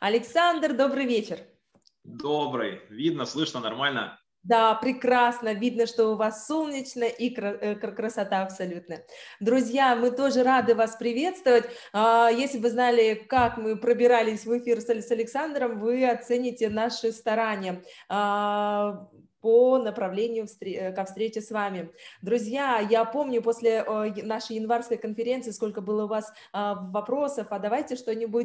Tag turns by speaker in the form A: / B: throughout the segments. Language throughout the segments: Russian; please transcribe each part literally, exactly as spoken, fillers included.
A: Александр, добрый вечер.
B: Добрый. Видно, слышно нормально?
A: Да, прекрасно. Видно, что у вас солнечно и красота абсолютно. Друзья, мы тоже рады вас приветствовать. Если вы знали, как мы пробирались в эфир с Александром, вы оцените наши старания по направлению ко встрече с вами. Друзья, я помню после нашей январской конференции, сколько было у вас вопросов, а давайте что-нибудь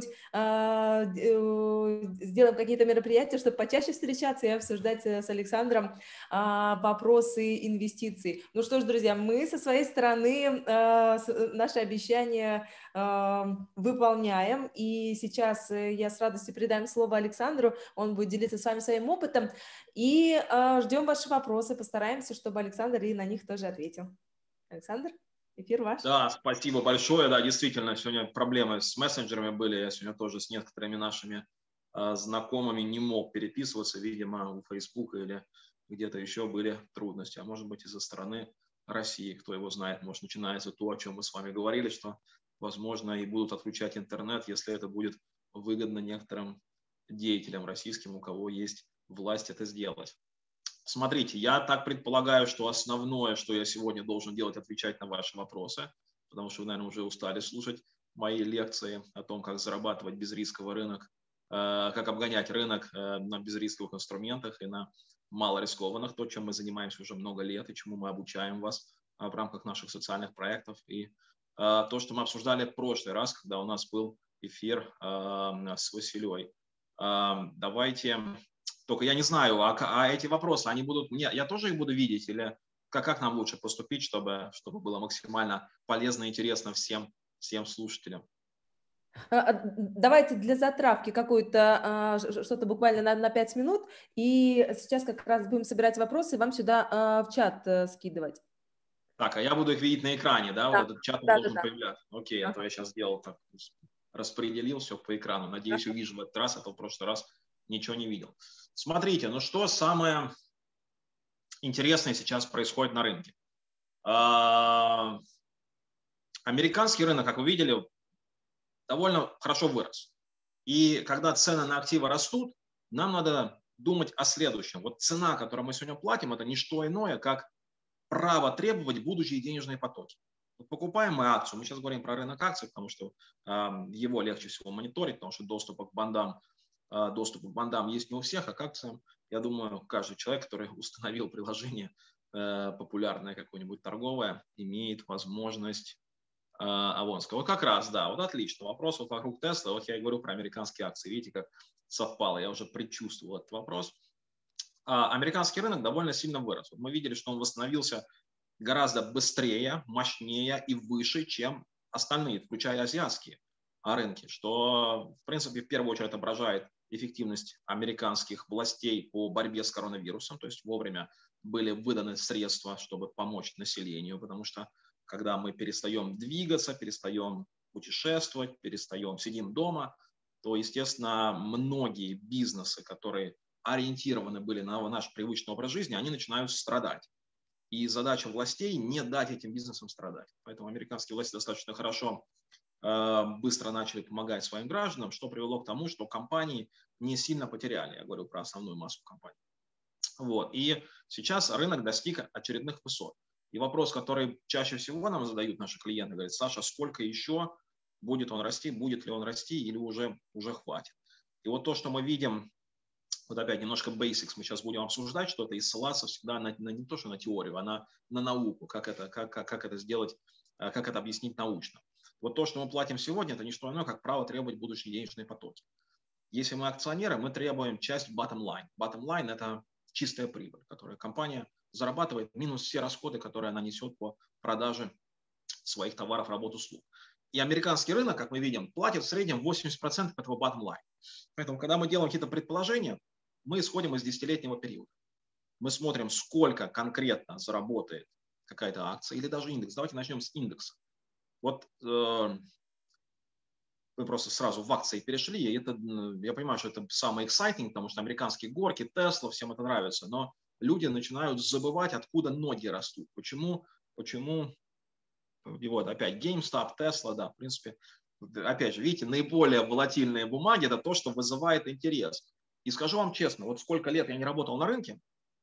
A: сделаем, какие-то мероприятия, чтобы почаще встречаться и обсуждать с Александром вопросы инвестиций. Ну что ж, друзья, мы со своей стороны наши обещания выполняем, и сейчас я с радостью передам слово Александру, он будет делиться с вами своим опытом, и ждем ваши вопросы, постараемся, чтобы Александр и на них тоже ответил. Александр, эфир ваш.
B: Да, спасибо большое. Да, действительно, сегодня проблемы с мессенджерами были. Я сегодня тоже с некоторыми нашими э, знакомыми не мог переписываться. Видимо, у Фейсбука или где-то еще были трудности. А может быть, из-за стороны России, кто его знает. Может, начинается то, о чем мы с вами говорили, что, возможно, и будут отключать интернет, если это будет выгодно некоторым деятелям российским, у кого есть власть это сделать. Смотрите, я так предполагаю, что основное, что я сегодня должен делать, отвечать на ваши вопросы, потому что вы, наверное, уже устали слушать мои лекции о том, как зарабатывать безрисковый рынок, э, как обгонять рынок э, на безрисковых инструментах и на малорискованных, то, чем мы занимаемся уже много лет и чему мы обучаем вас э, в рамках наших социальных проектов. И э, то, что мы обсуждали в прошлый раз, когда у нас был эфир э, с Василей. Э, давайте... Только я не знаю, а, а эти вопросы, они будут, мне, я тоже их буду видеть или как, как нам лучше поступить, чтобы, чтобы было максимально полезно и интересно всем, всем слушателям?
A: Давайте для затравки какое-то, что-то буквально на, на пять минут, и сейчас как раз будем собирать вопросы и вам сюда в чат скидывать.
B: Так, а я буду их видеть на экране, да?
A: Да.
B: Вот этот чат
A: Да,
B: должен
A: да, да.
B: появляться. Окей, а то я сейчас сделал так, распределил все по экрану. Надеюсь, увижу в этот раз, а то в прошлый раз ничего не видел. Смотрите, ну что самое интересное сейчас происходит на рынке? Американский рынок, как вы видели, довольно хорошо вырос. И когда цены на активы растут, нам надо думать о следующем. Вот цена, которую мы сегодня платим, это не что иное, как право требовать будущие денежные потоки. Вот покупаем мы акцию, мы сейчас говорим про рынок акций, потому что э, его легче всего мониторить, потому что доступ к бандам, э, доступ к бандам есть не у всех, а к акциям, я думаю, каждый человек, который установил приложение э, популярное какое-нибудь торговое, имеет возможность э, Авонского. Вот как раз, да, вот отлично. Вопрос вот вокруг Тесла, вот я и говорю про американские акции, видите, как совпало, я уже предчувствовал этот вопрос. А американский рынок довольно сильно вырос. Вот мы видели, что он восстановился гораздо быстрее, мощнее и выше, чем остальные, включая азиатские рынки, что, в принципе, в первую очередь отображает эффективность американских властей по борьбе с коронавирусом, то есть вовремя были выданы средства, чтобы помочь населению, потому что когда мы перестаем двигаться, перестаем путешествовать, перестаем, сидим дома, то, естественно, многие бизнесы, которые ориентированы были на наш привычный образ жизни, они начинают страдать. И задача властей не дать этим бизнесам страдать. Поэтому американские власти достаточно хорошо, э, быстро начали помогать своим гражданам, что привело к тому, что компании не сильно потеряли. Я говорю про основную массу компаний. Вот. И сейчас рынок достиг очередных высот. И вопрос, который чаще всего нам задают наши клиенты, говорят: Саша, сколько еще будет он расти, будет ли он расти или уже, уже хватит. И вот то, что мы видим, вот опять немножко basics мы сейчас будем обсуждать что-то и ссылаться всегда на, на не то, что на теорию, а на, на науку, как это, как, как, как это сделать, как это объяснить научно. Вот то, что мы платим сегодня, это не что иное, как право требовать будущие денежные потоки. Если мы акционеры, мы требуем часть bottom line. Bottom line – это чистая прибыль, которую компания зарабатывает, минус все расходы, которые она несет по продаже своих товаров, работ, услуг. И американский рынок, как мы видим, платит в среднем восемьдесят процентов этого bottom line. Поэтому, когда мы делаем какие-то предположения, мы исходим из десятилетнего периода. Мы смотрим, сколько конкретно заработает какая-то акция или даже индекс. Давайте начнем с индекса. Вот э, вы просто сразу в акции перешли, и это, я понимаю, что это самое exciting, потому что американские горки, Тесла, всем это нравится, но люди начинают забывать, откуда ноги растут. Почему, почему, и вот опять GameStop, Tesla, да, в принципе, опять же, видите, наиболее волатильные бумаги – это то, что вызывает интерес. И скажу вам честно, вот сколько лет я не работал на рынке,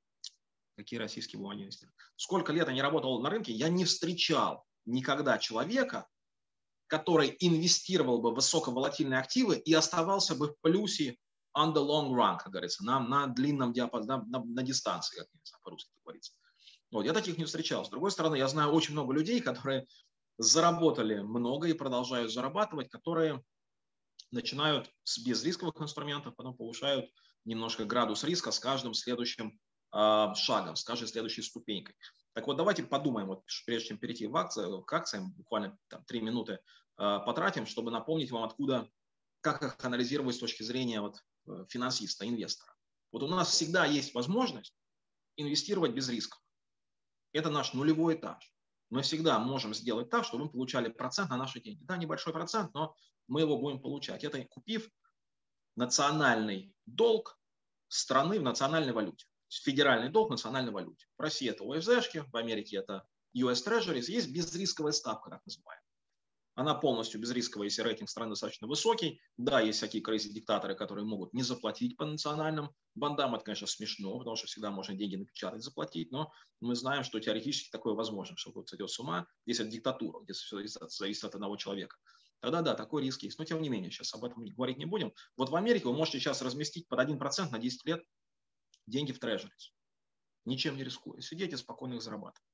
B: какие российские бумаги есть, сколько лет я не работал на рынке, я не встречал никогда человека, который инвестировал бы в высоковолатильные активы и оставался бы в плюсе on the long run, как говорится, на, на длинном диапазоне, на, на, на дистанции, как по-русски говорится. Вот, я таких не встречал. С другой стороны, я знаю очень много людей, которые заработали много и продолжают зарабатывать, которые начинают с безрисковых инструментов, потом повышают немножко градус риска с каждым следующим э, шагом, с каждой следующей ступенькой. Так вот, давайте подумаем, вот, прежде чем перейти в акции, к акциям, буквально там, три минуты э, потратим, чтобы напомнить вам, откуда, как их анализировать с точки зрения вот, финансиста, инвестора. Вот у нас всегда есть возможность инвестировать без риска. Это наш нулевой этаж. Мы всегда можем сделать так, чтобы мы получали процент на наши деньги. Да, небольшой процент, но мы его будем получать. Это купив национальный долг страны в национальной валюте. Федеральный долг в национальной валюте. В России это о эф зэшки, в Америке это ю эс Treasuries. Есть безрисковая ставка, так называемая. Она полностью безрисковая, если рейтинг страны достаточно высокий. Да, есть всякие крейзи-диктаторы, которые могут не заплатить по национальным бандам. Это, конечно, смешно, потому что всегда можно деньги напечатать, заплатить. Но мы знаем, что теоретически такое возможно, что кто-то сойдет с ума. Если это диктатура, где все зависит от одного человека. Тогда да, такой риск есть. Но тем не менее, сейчас об этом говорить не будем. Вот в Америке вы можете сейчас разместить под один процент на десять лет деньги в трежерис. Ничем не рискуя. Сидите спокойно их зарабатывать.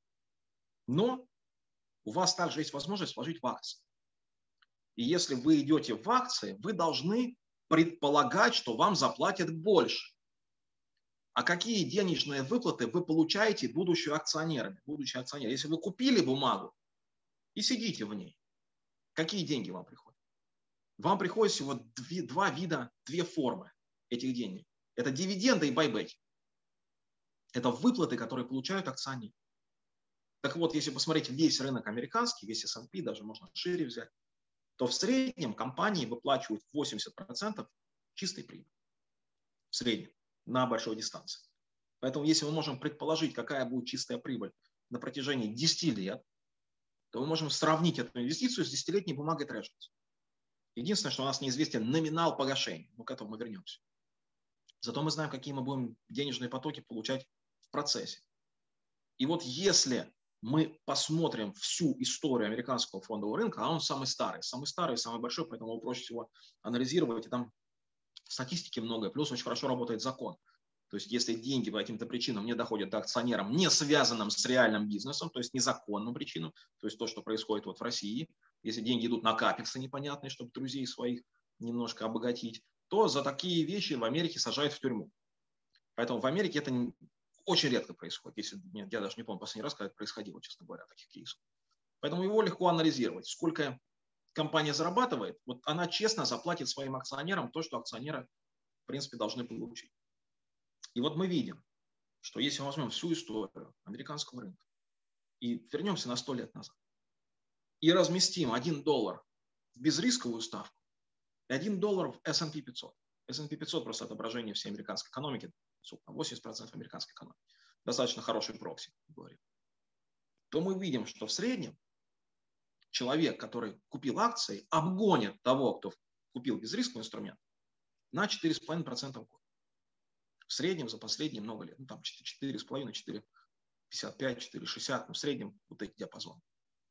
B: Но у вас также есть возможность вложить в акции. И если вы идете в акции, вы должны предполагать, что вам заплатят больше. А какие денежные выплаты вы получаете, будучи акционерами? Будучи акционерами. Если вы купили бумагу и сидите в ней, какие деньги вам приходят? Вам приходит всего две, два вида, две формы этих денег. Это дивиденды и байбеки. Это выплаты, которые получают акционеры. Так вот, если посмотреть весь рынок американский, весь эс энд пи, даже можно шире взять, то в среднем компании выплачивают восемьдесят процентов чистой прибыли. В среднем, на большой дистанции. Поэтому если мы можем предположить, какая будет чистая прибыль на протяжении десяти лет, то мы можем сравнить эту инвестицию с десятилетней бумагой Treasuries. Единственное, что у нас неизвестен номинал погашения. Но к этому мы вернемся. Зато мы знаем, какие мы будем денежные потоки получать в процессе. И вот если мы посмотрим всю историю американского фондового рынка, а он самый старый, самый старый, самый большой, поэтому его проще всего анализировать, и там статистики много, плюс очень хорошо работает закон. То есть если деньги по каким-то причинам не доходят до акционерам, не связанным с реальным бизнесом, то есть незаконным причинам, то есть то, что происходит вот в России, если деньги идут на капексы непонятные, чтобы друзей своих немножко обогатить, то за такие вещи в Америке сажают в тюрьму. Поэтому в Америке это очень редко происходит. Если, нет, я даже не помню последний раз, когда это происходило, честно говоря, таких кейсов. Поэтому его легко анализировать. Сколько компания зарабатывает, вот она честно заплатит своим акционерам то, что акционеры, в принципе, должны получить. И вот мы видим, что если мы возьмем всю историю американского рынка и вернемся на сто лет назад, и разместим один доллар в безрисковую ставку и один доллар в эс энд пи пятьсот. эс энд пи пятьсот просто отображение всей американской экономики, восемьдесят процентов американской экономики. Достаточно хороший прокси, говорим. То мы видим, что в среднем человек, который купил акции, обгонит того, кто купил безрисковый инструмент, на четыре целых пять десятых процента в год. В среднем за последние много лет. Ну, там четыре целых пять десятых, четыре целых пятьдесят пять, четыре целых шестьдесят, ну, в среднем вот эти диапазоны.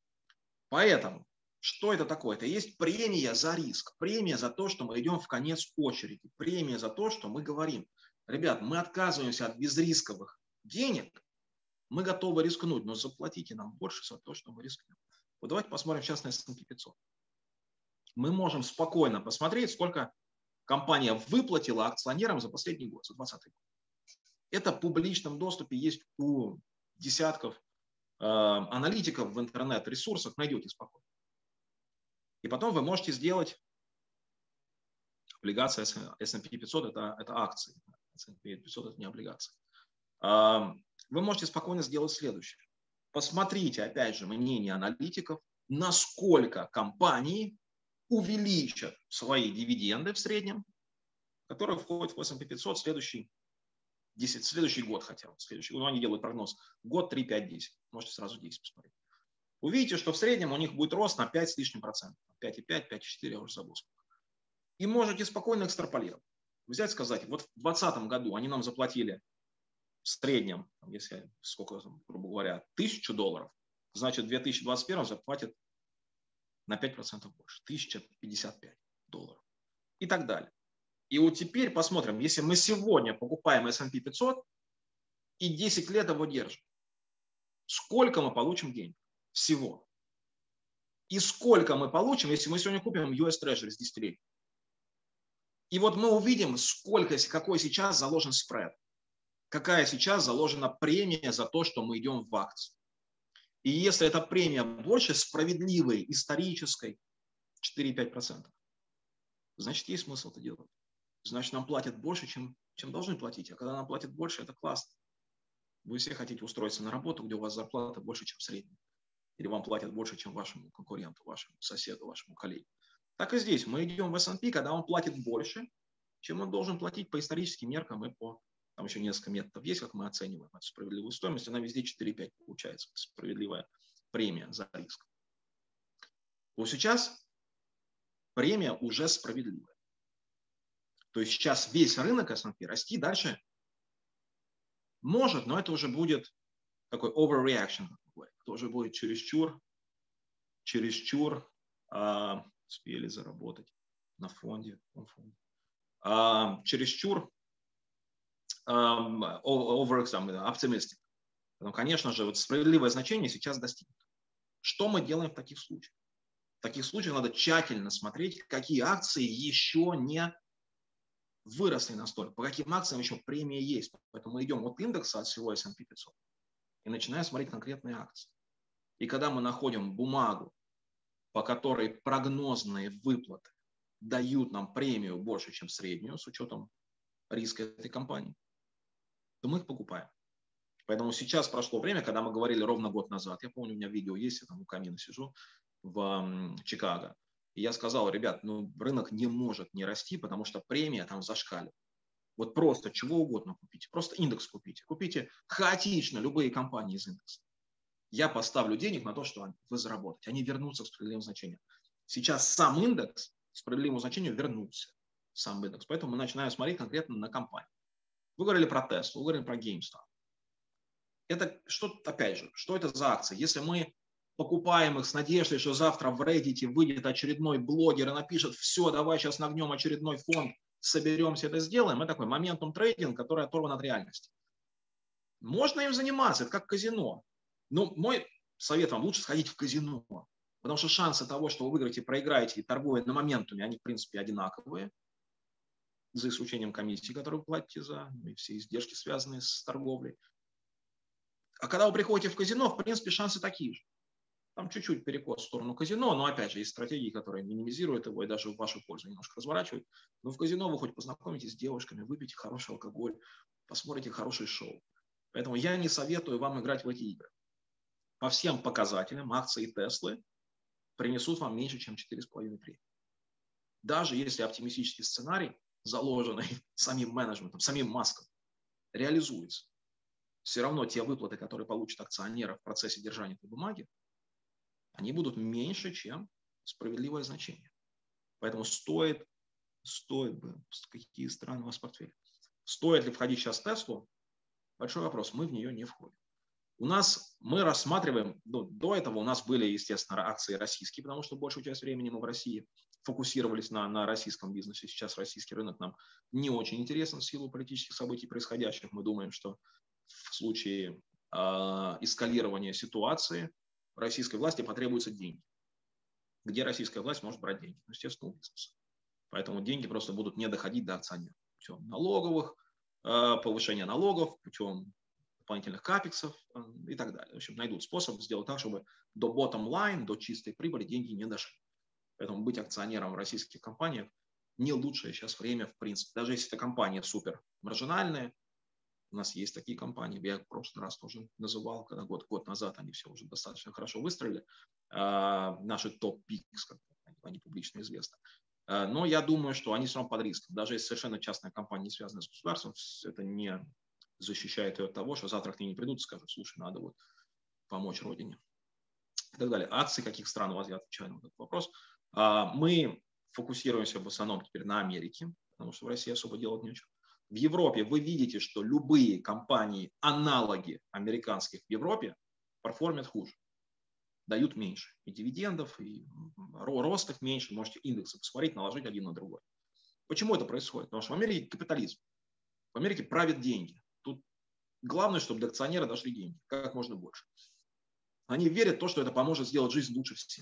B: Поэтому, что это такое? Это есть премия за риск, премия за то, что мы идем в конец очереди, премия за то, что мы говорим, ребят, мы отказываемся от безрисковых денег, мы готовы рискнуть, но заплатите нам больше за то, что мы рискнем. Вот давайте посмотрим сейчас на эс энд пи пятьсот. Мы можем спокойно посмотреть, сколько компания выплатила акционерам за последний год, за двадцатый год. Это в публичном доступе есть у десятков э, аналитиков в интернет-ресурсах, найдете спокойно. И потом вы можете сделать облигация эс энд пи пятьсот, это, это акции. эс энд пи пятьсот это не облигации. Э, вы можете спокойно сделать следующее. Посмотрите, опять же, мнение аналитиков, насколько компании увеличат свои дивиденды в среднем, которые входят в эс энд пи пятьсот в следующий, следующий год хотя бы. Следующий, ну, они делают прогноз. Год, три, пять, десять. Можете сразу десять посмотреть. увидите, что в среднем у них будет рост на пять с лишним процентов. пять и пять, пять и четыре, я уже забыл. И можете спокойно экстраполировать. Взять, сказать, вот в две тысячи двадцатом году они нам заплатили в среднем, если, сколько, грубо говоря, тысячу долларов, значит, в две тысячи двадцать первом заплатят на пять процентов больше, тысяча пятьдесят пять долларов и так далее. И вот теперь посмотрим, если мы сегодня покупаем эс энд пи пятьсот и десять лет его держим, сколько мы получим денег всего? И сколько мы получим, если мы сегодня купим ю эс Treasury с десятилетием? И вот мы увидим, сколько, какой сейчас заложен спред, какая сейчас заложена премия за то, что мы идем в акции. И если эта премия больше справедливой, исторической, четыре и пять процентов, значит, есть смысл это делать. Значит, нам платят больше, чем, чем должны платить. А когда нам платят больше, это классно. Вы все хотите устроиться на работу, где у вас зарплата больше, чем средняя. Или вам платят больше, чем вашему конкуренту, вашему соседу, вашему коллеге. Так и здесь. Мы идем в эс энд пи, когда он платит больше, чем он должен платить по историческим меркам и по... Там еще несколько методов есть, как мы оцениваем эту справедливую стоимость. Она везде четыре и пять получается. Справедливая премия за риск. Вот сейчас премия уже справедливая. То есть сейчас весь рынок эс энд пи расти дальше может, но это уже будет такой overreaction. Это уже будет чересчур, чересчур а, успели заработать на фонде. фонде а, чересчур over optimistic. Поэтому, конечно же, вот справедливое значение сейчас достигнуто. Что мы делаем в таких случаях? В таких случаях надо тщательно смотреть, какие акции еще не выросли настолько, по каким акциям еще премия есть. Поэтому мы идем от индекса, от всего эс энд пи пятьсот, и начинаем смотреть конкретные акции. И когда мы находим бумагу, по которой прогнозные выплаты дают нам премию больше, чем среднюю, с учетом риска этой компании, то мы их покупаем. Поэтому сейчас прошло время, когда мы говорили ровно год назад, я помню, у меня видео есть, я там у камина сижу в Чикаго, и я сказал, ребят, ну рынок не может не расти, потому что премия там зашкаливает. Вот просто чего угодно купите, просто индекс купите, купите хаотично любые компании из индекса. Я поставлю денег на то, что вы заработаете, они вернутся к справедливому значению. Сейчас сам индекс к справедливому значению вернулся, сам индекс, поэтому мы начинаем смотреть конкретно на компанию. Вы говорили про Tesla, вы говорили про GameStop. Это что, опять же, что это за акции? Если мы покупаем их с надеждой, что завтра в Reddit выйдет очередной блогер и напишет, все, давай сейчас нагнем очередной фонд, соберемся, это сделаем, это такой моментум трейдинг, который оторван от реальности. Можно им заниматься, это как казино. Но мой совет вам, лучше сходить в казино, потому что шансы того, что вы выиграете, проиграете, торгуя на моментуме, они в принципе одинаковые, за исключением комиссии, которую вы платите за ну, и все издержки, связанные с торговлей. А когда вы приходите в казино, в принципе, шансы такие же. Там чуть-чуть перекос в сторону казино, но опять же есть стратегии, которые минимизируют его и даже в вашу пользу немножко разворачивают. Но в казино вы хоть познакомитесь с девушками, выпьете хороший алкоголь, посмотрите хорошее шоу. Поэтому я не советую вам играть в эти игры. По всем показателям акции Теслы принесут вам меньше, чем четыре целых пять десятых премии. Даже если оптимистический сценарий, заложенный самим менеджментом, самим Маском, реализуется. Все равно те выплаты, которые получат акционеры в процессе держания этой бумаги, они будут меньше, чем справедливое значение. Поэтому стоит, стоит бы, какие страны у вас в портфеле, стоит ли входить сейчас в Теслу? Большой вопрос, мы в нее не входим. У нас, мы рассматриваем, ну, до этого у нас были, естественно, акции российские, потому что большую часть времени мы в России фокусировались на, на российском бизнесе. Сейчас российский рынок нам не очень интересен в силу политических событий происходящих. Мы думаем, что в случае э, эскалирования ситуации российской власти потребуются деньги. Где российская власть может брать деньги? Ну, естественно, у бизнеса. Поэтому деньги просто будут не доходить до акционеров. Путем налоговых, э, повышения налогов, путем дополнительных капексов э, и так далее. В общем, найдут способ сделать так, чтобы до bottom line, до чистой прибыли деньги не дошли. Поэтому быть акционером в российских компаниях не лучшее сейчас время, в принципе. Даже если эта компания супер маржинальная, у нас есть такие компании, я их в прошлый раз тоже называл, когда год, год назад они все уже достаточно хорошо выстроили. А, наши топ-пикс, как они публично известны. А, но я думаю, что они все равно под риском. Даже если совершенно частная компания, не связанная с государством, это не защищает ее от того, что завтра к ней не придут и скажут, слушай, надо вот помочь родине. и так далее. Акции каких стран у вас, я отвечаю на этот вопрос. Мы фокусируемся в основном теперь на Америке, потому что в России особо делать нечего. В Европе вы видите, что любые компании, аналоги американских в Европе, перформят хуже, дают меньше. И дивидендов, и ростов меньше. Можете индексы посмотреть, наложить один на другой. Почему это происходит? Потому что в Америке капитализм. В Америке правят деньги. Тут главное, чтобы до акционера дошли деньги, как можно больше. Они верят в то, что это поможет сделать жизнь лучше всем.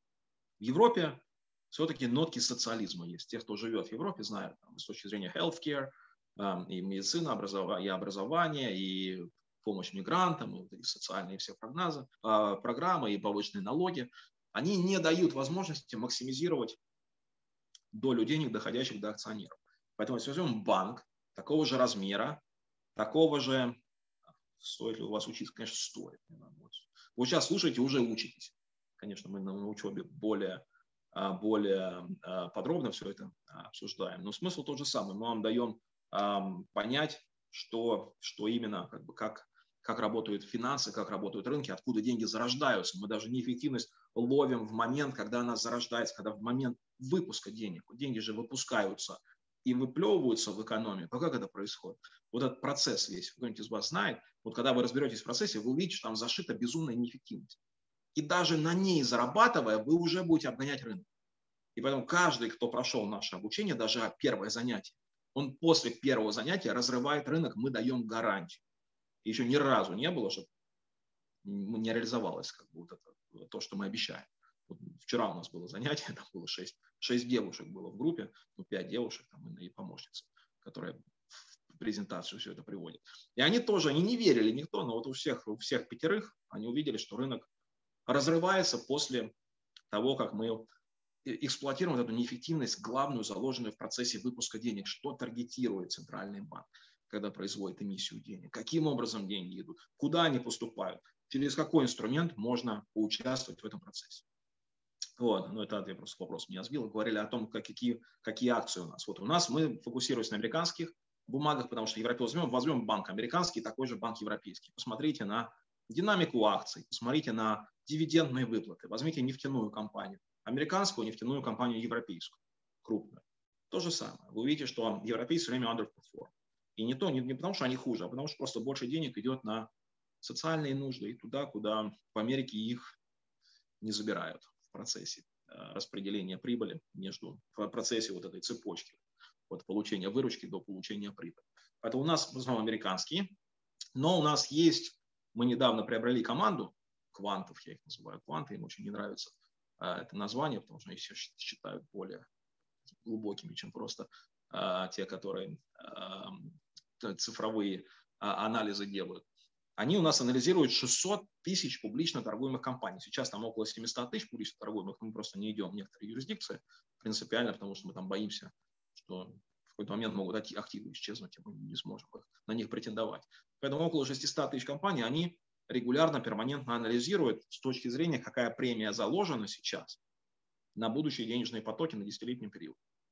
B: В Европе все-таки нотки социализма есть. Те, кто живет в Европе, знают там, с точки зрения healthcare, э, и медицина, образование, и образование, и помощь мигрантам, и социальные все прогнозы, э, программы, и повышенные налоги. Они не дают возможности максимизировать долю денег, доходящих до акционеров. Поэтому если возьмем банк такого же размера, такого же, стоит ли у вас учиться? Конечно, стоит. Вы сейчас слушаете, уже учитесь. Конечно, мы на учебе более, более подробно все это обсуждаем. Но смысл тот же самый. Мы вам даем понять, что, что именно, как бы, как, как работают финансы, как работают рынки, откуда деньги зарождаются. Мы даже неэффективность ловим в момент, когда она зарождается, когда в момент выпуска денег. Деньги же выпускаются и выплевываются в экономику. А как это происходит? Вот этот процесс весь, кто-нибудь из вас знает, вот когда вы разберетесь в процессе, вы увидите, что там зашита безумная неэффективность. И даже на ней зарабатывая, вы уже будете обгонять рынок. И поэтому каждый, кто прошел наше обучение, даже первое занятие, он после первого занятия разрывает рынок, мы даем гарантию. И еще ни разу не было, чтобы не реализовалось как бы, вот это, то, что мы обещаем. Вот вчера у нас было занятие, там было шесть, шесть девушек было в группе, ну, пять девушек там, и помощницы, которые в презентацию все это приводят. И они тоже, они не верили никто, но вот у всех, у всех пятерых они увидели, что рынок разрывается после того, как мы эксплуатируем эту неэффективность, главную, заложенную в процессе выпуска денег. Что таргетирует Центральный банк, когда производит эмиссию денег? Каким образом деньги идут? Куда они поступают? Через какой инструмент можно поучаствовать в этом процессе? Вот, ну это я просто вопрос меня сбил. Говорили о том, какие, какие акции у нас. Вот у нас мы фокусируемся на американских бумагах, потому что европейцы возьмем, возьмем банк американский, такой же банк европейский. Посмотрите на динамику акций, посмотрите на дивидендные выплаты. Возьмите нефтяную компанию, американскую нефтяную компанию европейскую, крупную. То же самое. Вы увидите, что европейцы все время underperform. И не то, не, не потому, что они хуже, а потому что просто больше денег идет на социальные нужды и туда, куда в Америке их не забирают в процессе распределения прибыли между, в процессе вот этой цепочки от получения выручки до получения прибыли. Поэтому у нас в основном американские, но у нас есть, мы недавно приобрели команду квантов, я их называю кванты, им очень не нравится а, это название, потому что они все считают более глубокими, чем просто а, те, которые а, цифровые а, анализы делают. Они у нас анализируют шестьсот тысяч публично торгуемых компаний. Сейчас там около семьсот тысяч публично торгуемых, мы просто не идем в некоторые юрисдикции принципиально, потому что мы там боимся, что в какой-то момент могут активы исчезнуть, и мы не сможем на них претендовать. Поэтому около шестисот тысяч компаний, они регулярно, перманентно анализируют с точки зрения, какая премия заложена сейчас на будущие денежные потоки на десятилетний период.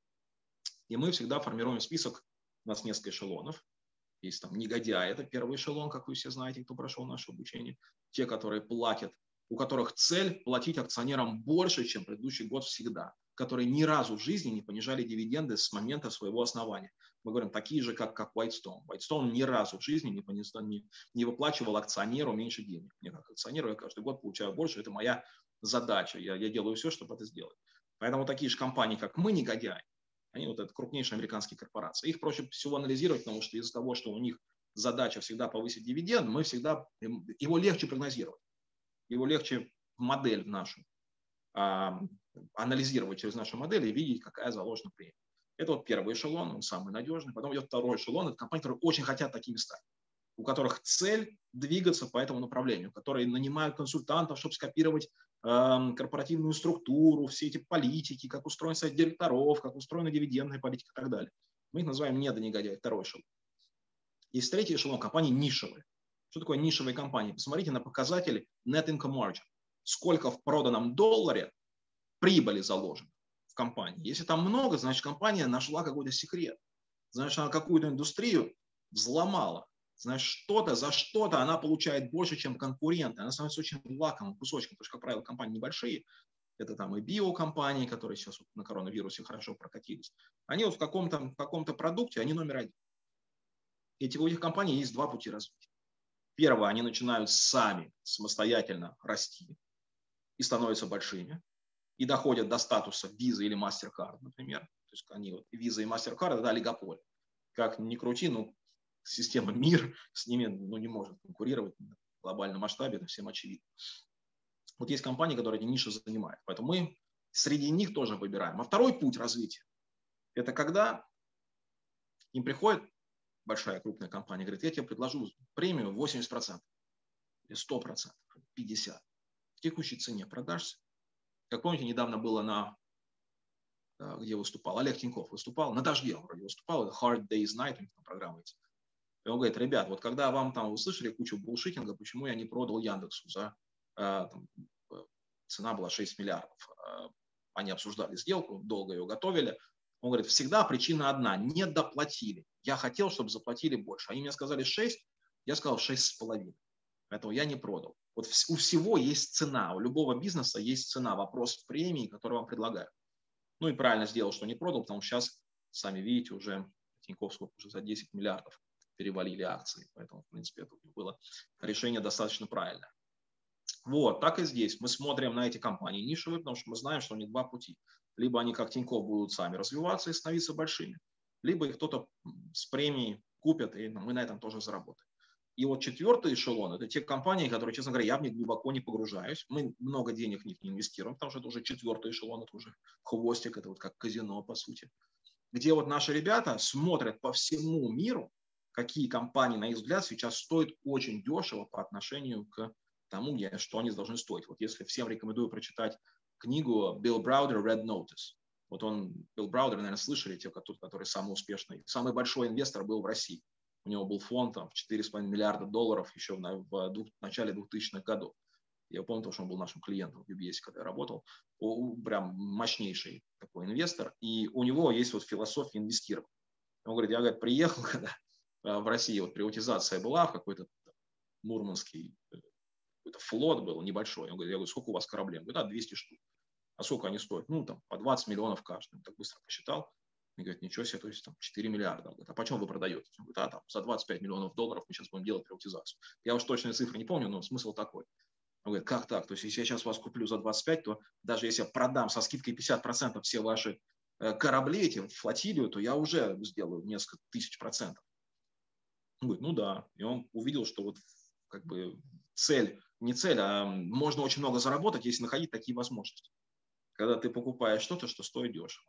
B: И мы всегда формируем список, у нас несколько эшелонов. Есть там негодяи, это первый эшелон, как вы все знаете, кто прошел наше обучение. Те, которые платят, у которых цель платить акционерам больше, чем предыдущий год всегда, которые ни разу в жизни не понижали дивиденды с момента своего основания. Мы говорим, такие же, как, как Whitestone. Whitestone ни разу в жизни не, понес, не, не выплачивал акционеру меньше денег. Мне как акционеру я каждый год получаю больше, это моя задача. Я, я делаю все, чтобы это сделать. Поэтому такие же компании, как мы, негодяи, они вот это крупнейшие американские корпорации. Их проще всего анализировать, потому что из-за того, что у них задача всегда повысить дивиденд, мы всегда, его легче прогнозировать. Его легче в модель нашу а, анализировать через нашу модель и видеть, какая заложена премия. Это вот первый эшелон, он самый надежный. Потом идет второй эшелон, это компании, которые очень хотят такими стать, у которых цель двигаться по этому направлению, которые нанимают консультантов, чтобы скопировать э, корпоративную структуру, все эти политики, как устроен совет директоров, как устроена дивидендная политика и так далее. Мы их называем недонегодяи, второй эшелон. Есть третий эшелон, компании нишевые. Что такое нишевые компании? Посмотрите на показатели net income margin. Сколько в проданном долларе прибыли заложено в компании. Если там много, значит компания нашла какой-то секрет. Значит, она какую-то индустрию взломала. знаешь, что-то за что-то она получает больше, чем конкуренты. Она становится очень лакомым кусочком, потому что, как правило, компании небольшие. Это там и биокомпании, которые сейчас вот на коронавирусе хорошо прокатились. Они вот в каком-то, в каком-то продукте, они номер один. Эти, у этих компаний есть два пути развития. Первое, они начинают сами самостоятельно расти и становятся большими. И доходят до статуса Visa или MasterCard, например. То есть они вот Visa и MasterCard – это олигополия. Как ни крути, но система МИР с ними ну, не может конкурировать в глобальном масштабе, это всем очевидно. Вот есть компании, которые эти ниши занимают. Поэтому мы среди них тоже выбираем. А второй путь развития – это когда им приходит большая крупная компания, говорит, я тебе предложу премию восемьдесят процентов, или сто процентов, пятьдесят процентов. В текущей цене продашься. Как помните, недавно было на, где выступал, Олег Тиньков выступал, на Дожде он вроде выступал, Hard Day's Night, у них там программа есть. И он говорит, ребят, вот когда вам там услышали кучу булшитинга, почему я не продал Яндексу за, там, цена была шесть миллиардов. Они обсуждали сделку, долго ее готовили. Он говорит, всегда причина одна, не доплатили. Я хотел, чтобы заплатили больше. Они мне сказали шесть, я сказал шесть с половиной. Поэтому я не продал. Вот у всего есть цена, у любого бизнеса есть цена, вопрос в премии, которую вам предлагают. Ну и правильно сделал, что не продал, потому что сейчас, сами видите, уже Тинькофф сколько уже за десять миллиардов перевалили акции. Поэтому, в принципе, это было решение достаточно правильное. Вот, так и здесь. Мы смотрим на эти компании нишевые, потому что мы знаем, что у них два пути. Либо они, как Тинькофф, будут сами развиваться и становиться большими, либо их кто-то с премией купит, и мы на этом тоже заработаем. И вот четвертый эшелон – это те компании, которые, честно говоря, я в них глубоко не погружаюсь. Мы много денег в них не инвестируем, потому что это уже четвертый эшелон, это уже хвостик, это вот как казино, по сути. Где вот наши ребята смотрят по всему миру, какие компании, на их взгляд, сейчас стоят очень дешево по отношению к тому, что они должны стоить. Вот если всем рекомендую прочитать книгу Билл Браудер «Red Notice». Вот он, Билл Браудер, наверное, слышали, те, который самый успешный, самый большой инвестор был в России. У него был фонд там, в четыре с половиной миллиарда долларов еще в, в, в начале двухтысячных годов. Я помню, потому что он был нашим клиентом в ю би эс, когда я работал. Он прям мощнейший такой инвестор. И у него есть вот философия инвестирования. Он говорит, я говорит, приехал, когда в России вот приватизация была, в какой-то мурманский какой-то флот был небольшой. Он говорит, я говорю, сколько у вас кораблей? Он говорит, а двести штук. А сколько они стоят? Ну, там, по двадцать миллионов каждый. Он так быстро посчитал. Он говорит, ничего себе, то есть там четыре миллиарда. Он говорит, а почем вы продаете? Он говорит, а там за двадцать пять миллионов долларов мы сейчас будем делать приватизацию. Я уж точные цифры не помню, но смысл такой. Он говорит, как так? То есть если я сейчас вас куплю за двадцать пять, то даже если я продам со скидкой пятьдесят процентов все ваши корабли, эти, флотилию, то я уже сделаю несколько тысяч процентов. Он говорит, ну да. И он увидел, что вот как бы цель, не цель, а можно очень много заработать, если находить такие возможности. Когда ты покупаешь что-то, что стоит дешево.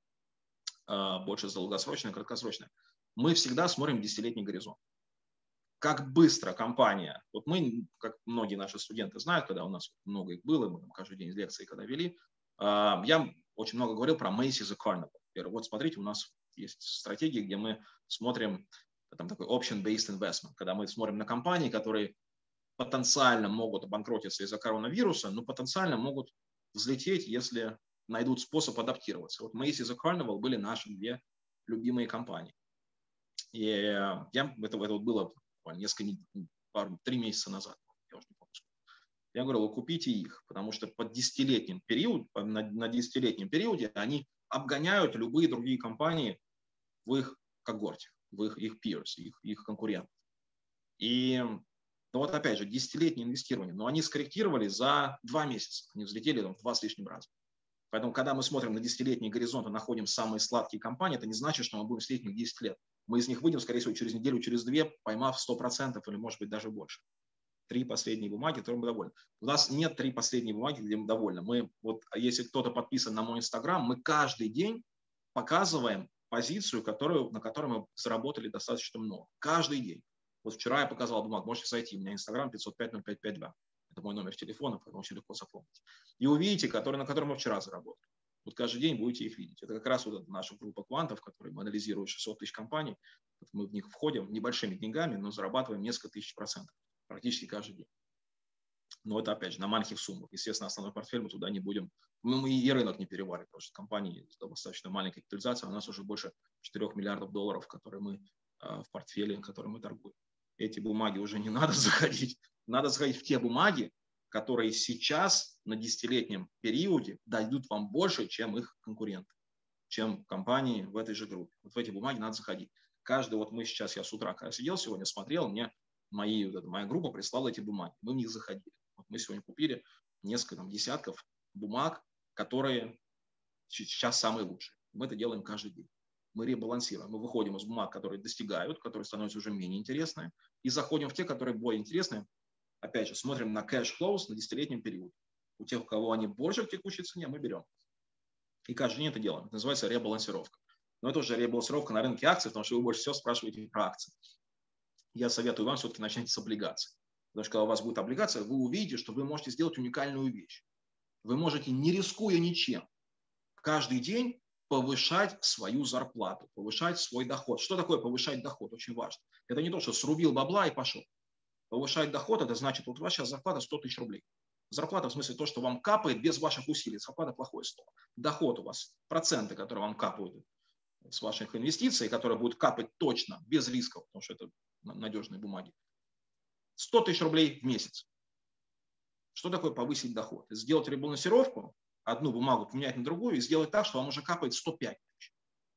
B: Больше долгосрочное, краткосрочное. Мы всегда смотрим десятилетний горизонт. Как быстро компания, вот мы, как многие наши студенты знают, когда у нас много их было, мы там каждый день лекции когда вели, я очень много говорил про Macy's и Carnival. Вот смотрите, у нас есть стратегии, где мы смотрим, там такой option-based investment, когда мы смотрим на компании, которые потенциально могут обанкротиться из-за коронавируса, но потенциально могут взлететь, если найдут способ адаптироваться. Вот Macy's и Carnival были наши две любимые компании. И я, это, это вот было несколько, пару, три месяца назад. Я уже не помню. Я говорил, купите их, потому что под десятилетним период, на, на десятилетнем периоде они обгоняют любые другие компании в их когорте, в их, их peers, их, их конкурентов. И ну вот опять же, десятилетнее инвестирование, но они скорректировали за два месяца, они взлетели там, в два с лишним раза. Поэтому, когда мы смотрим на десятилетний горизонт и находим самые сладкие компании, это не значит, что мы будем сидеть в них десять лет. Мы из них выйдем, скорее всего, через неделю, через две, поймав сто процентов или, может быть, даже больше. Три последние бумаги, которым мы довольны. У нас нет три последние бумаги, где мы довольны. Мы, вот, если кто-то подписан на мой Инстаграм, мы каждый день показываем позицию, которую, на которой мы заработали достаточно много. Каждый день. Вот вчера я показал бумагу, можете зайти, у меня Инстаграм пятьсот пять ноль пять пятьдесят два. Это мой номер телефона, поэтому очень легко запомнить. И увидите, которые, на котором мы вчера заработали. Вот каждый день будете их видеть. Это как раз вот наша группа квантов, которые анализируют шестьсот тысяч компаний. Вот мы в них входим небольшими деньгами, но зарабатываем несколько тысяч процентов практически каждый день. Но это, опять же, на маленьких суммах. Естественно, основной портфель мы туда не будем. Ну, мы и рынок не перевариваем, потому что компании с достаточно маленькой капитализацией, у нас уже больше четырёх миллиардов долларов, которые мы в портфеле, которым мы торгуем. эти бумаги уже не надо заходить. Надо заходить в те бумаги, которые сейчас на десятилетнем периоде дадут вам больше, чем их конкуренты, чем компании в этой же группе. Вот в эти бумаги надо заходить. Каждый, вот мы сейчас, я с утра, когда сидел сегодня, смотрел, мне мои, вот эта, моя группа прислала эти бумаги. Мы в них заходили. Вот мы сегодня купили несколько там, десятков бумаг, которые сейчас самые лучшие. Мы это делаем каждый день. Мы ребалансируем. Мы выходим из бумаг, которые достигают, которые становятся уже менее интересными, и заходим в те, которые более интересны. Опять же, смотрим на cash flows на десятилетнем периоде. У тех, у кого они больше в текущей цене, мы берем. И каждый день это делаем. Это называется ребалансировка. Но это уже ребалансировка на рынке акций, потому что вы больше всего спрашиваете про акции. Я советую вам все-таки начать с облигаций. Потому что когда у вас будет облигация, вы увидите, что вы можете сделать уникальную вещь. Вы можете, не рискуя ничем, каждый день повышать свою зарплату, повышать свой доход. Что такое повышать доход? Очень важно. Это не то, что срубил бабла и пошел. Повышать доход, это значит, вот у вас сейчас зарплата сто тысяч рублей. Зарплата в смысле то, что вам капает без ваших усилий. Зарплата плохое слово. Доход у вас, проценты, которые вам капают с ваших инвестиций, которые будут капать точно, без рисков, потому что это надежные бумаги. сто тысяч рублей в месяц. Что такое повысить доход? Сделать ребалансировку, одну бумагу поменять на другую и сделать так, что вам уже капает сто пять тысяч.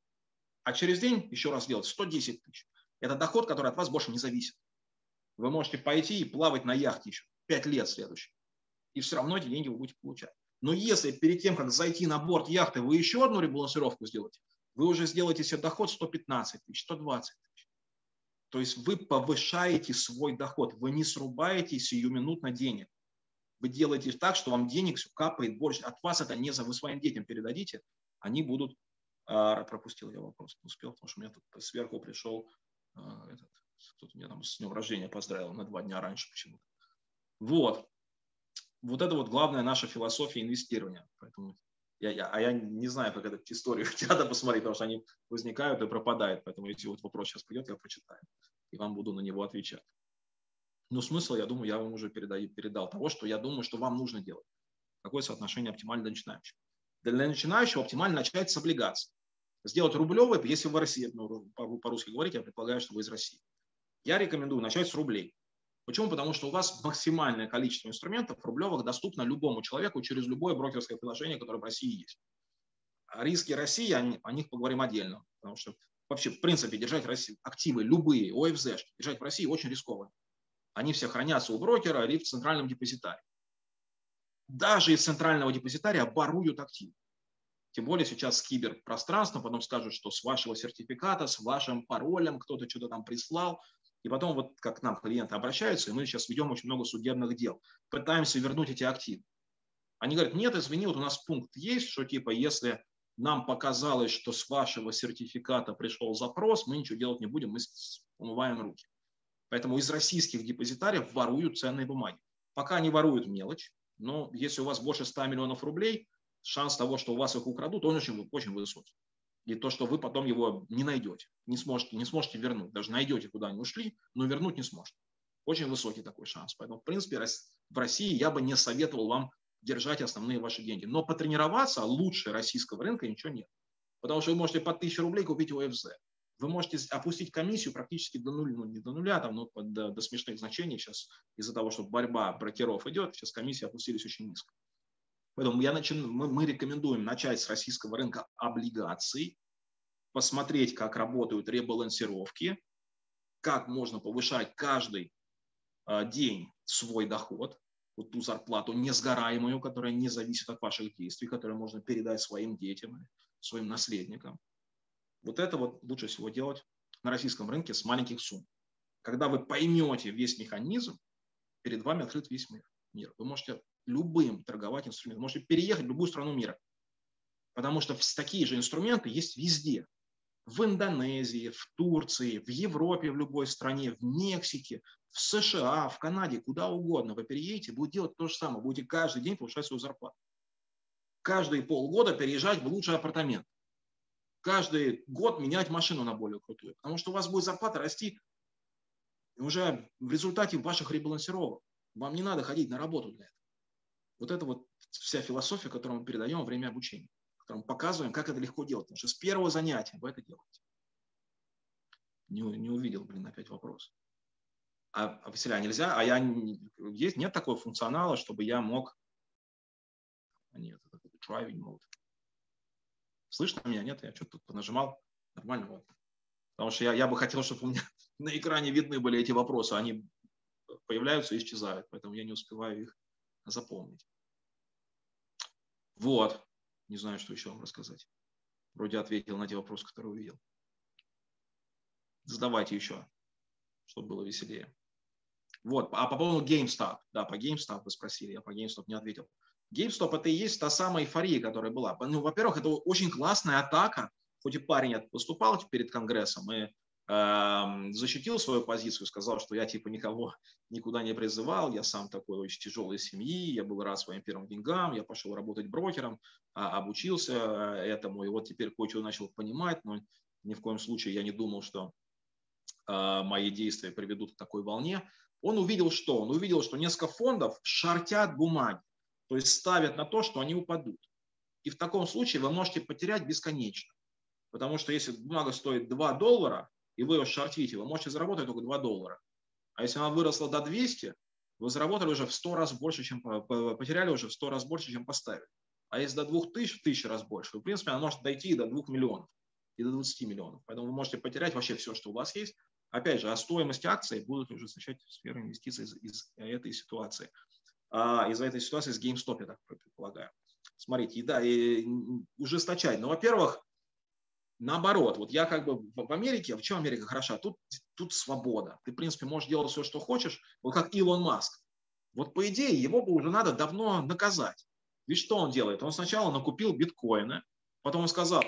B: А через день еще раз сделать сто десять тысяч. Это доход, который от вас больше не зависит. Вы можете пойти и плавать на яхте еще пять лет следующих. И все равно эти деньги вы будете получать. Но если перед тем, как зайти на борт яхты, вы еще одну ребалансировку сделаете, вы уже сделаете себе доход сто пятнадцать тысяч, сто двадцать тысяч. То есть вы повышаете свой доход. Вы не срубаете сиюминутно денег. Вы делаете так, что вам денег все капает больше. От вас это не за... Вы своим детям передадите, они будут... А, пропустил я вопрос, не успел, потому что у меня тут сверху пришел а, этот, кто-то меня там с днем рождения поздравил на два дня раньше почему-то. Вот. Вот это вот главная наша философия инвестирования. Поэтому я, я, а я не знаю, как эту историю надо посмотреть, потому что они возникают и пропадают. Поэтому если вот вопрос сейчас придет, я прочитаю и вам буду на него отвечать. Но смысл, я думаю, я вам уже передаю, передал того, что я думаю, что вам нужно делать. Какое соотношение оптимально для начинающего? Для начинающего оптимально начать с облигаций. Сделать рублевые, если вы в России, ну, по-русски говорите, я предполагаю, что вы из России. Я рекомендую начать с рублей. Почему? Потому что у вас максимальное количество инструментов рублевых доступно любому человеку через любое брокерское приложение, которое в России есть. А риски России, о, о них поговорим отдельно. Потому что вообще, в принципе, держать Россию, активы любые, о эф зет, держать в России очень рискованно. Они все хранятся у брокера или в центральном депозитарии. Даже из центрального депозитария воруют активы. Тем более сейчас с киберпространством, потом скажут, что с вашего сертификата, с вашим паролем кто-то что-то там прислал. И потом вот как к нам клиенты обращаются, и мы сейчас ведем очень много судебных дел. Пытаемся вернуть эти активы. Они говорят, нет, извини, вот у нас пункт есть, что типа если нам показалось, что с вашего сертификата пришел запрос, мы ничего делать не будем, мы умываем руки. Поэтому из российских депозитариев воруют ценные бумаги. Пока они воруют мелочь, но если у вас больше ста миллионов рублей, шанс того, что у вас их украдут, он очень, очень высокий. И то, что вы потом его не найдете, не сможете, не сможете вернуть. Даже найдете, куда они ушли, но вернуть не сможете. Очень высокий такой шанс. Поэтому, в принципе, в России я бы не советовал вам держать основные ваши деньги. Но потренироваться лучше российского рынка ничего нет. Потому что вы можете по тысяче рублей купить о эф зет. Вы можете опустить комиссию практически до нуля, ну не до нуля, там, но до, до смешных значений сейчас из-за того, что борьба брокеров идет, сейчас комиссии опустились очень низко. Поэтому я начну, мы, мы рекомендуем начать с российского рынка облигаций, посмотреть, как работают ребалансировки, как можно повышать каждый э, день свой доход, вот ту зарплату несгораемую, которая не зависит от ваших действий, которую можно передать своим детям, своим наследникам. Вот это вот лучше всего делать на российском рынке с маленьких сумм. Когда вы поймете весь механизм, перед вами открыт весь мир. Вы можете любым торговать инструментом, можете переехать в любую страну мира. Потому что такие же инструменты есть везде. В Индонезии, в Турции, в Европе, в любой стране, в Мексике, в США, в Канаде, куда угодно. Вы переедете, будете делать то же самое. Будете каждый день повышать свою зарплату. Каждые полгода переезжать в лучший апартамент. Каждый год менять машину на более крутую. Потому что у вас будет зарплата расти уже в результате ваших ребалансировок. Вам не надо ходить на работу для этого. Вот это вот вся философия, которую мы передаем во время обучения. Которую мы показываем, как это легко делать. Потому что с первого занятия вы это делаете. Не, не увидел, блин, опять вопрос. А, Василий, а нельзя? А я есть, нет такого функционала, чтобы я мог... Нет, это driving mode. Слышно меня? Нет? Я что-то тут нажимал. Нормально? Вот. Потому что я, я бы хотел, чтобы у меня на экране видны были эти вопросы. Они появляются и исчезают, поэтому я не успеваю их запомнить. Вот. Не знаю, что еще вам рассказать. Вроде ответил на те вопросы, которые увидел. Задавайте еще, чтобы было веселее. Вот. А по поводу GameStop. Да, по GameStop вы спросили, я по GameStop не ответил. GameStop это и есть та самая эйфория, которая была. Ну, во-первых, это очень классная атака. Хоть и парень выступал перед Конгрессом и э, защитил свою позицию, сказал, что я типа никого никуда не призывал, я сам такой очень тяжелой семьи, я был рад своим первым деньгам, я пошел работать брокером, а, обучился этому, и вот теперь кое-что начал понимать, но ни в коем случае я не думал, что э, мои действия приведут к такой волне. Он увидел что? Он увидел, что несколько фондов шортят бумаги, то есть ставят на то, что они упадут. И в таком случае вы можете потерять бесконечно. Потому что если бумага стоит два доллара, и вы ее шортите, вы можете заработать только два доллара. А если она выросла до двухсот, вы заработали уже в сто раз больше, чем потеряли уже в сто раз больше, чем поставили. А если до двух тысяч, в тысячу раз больше, в принципе, она может дойти и до двух миллионов, и до двадцати миллионов. Поэтому вы можете потерять вообще все, что у вас есть. Опять же, а стоимость акций будут уже означать сферу инвестиций из, из этой ситуации. А, из-за этой ситуации с GameStop, я так предполагаю. Смотрите, и да, и ужесточать. Но, во-первых, наоборот, вот я как бы в Америке, в чем Америка хороша? Тут, тут свобода. Ты, в принципе, можешь делать все, что хочешь. Вот как Илон Маск. Вот по идее его бы уже надо давно наказать. Ведь что он делает? Он сначала накупил биткоины, потом он сказал,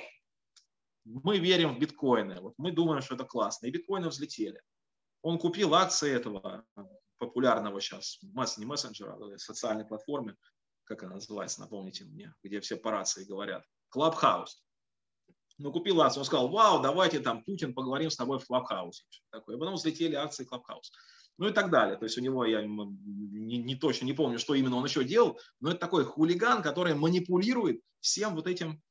B: мы верим в биткоины, вот мы думаем, что это классно. И биткоины взлетели. Он купил акции этого популярного сейчас, не мессенджера, а социальной платформы, как она называется, напомните мне, где все по рации говорят, Clubhouse. Ну, купил акцию, он сказал, вау, давайте там, Путин, поговорим с тобой в Clubhouse. Такое. И потом взлетели акции Clubhouse. Ну и так далее. То есть у него, я не, не точно не помню, что именно он еще делал, но это такой хулиган, который манипулирует всем вот этим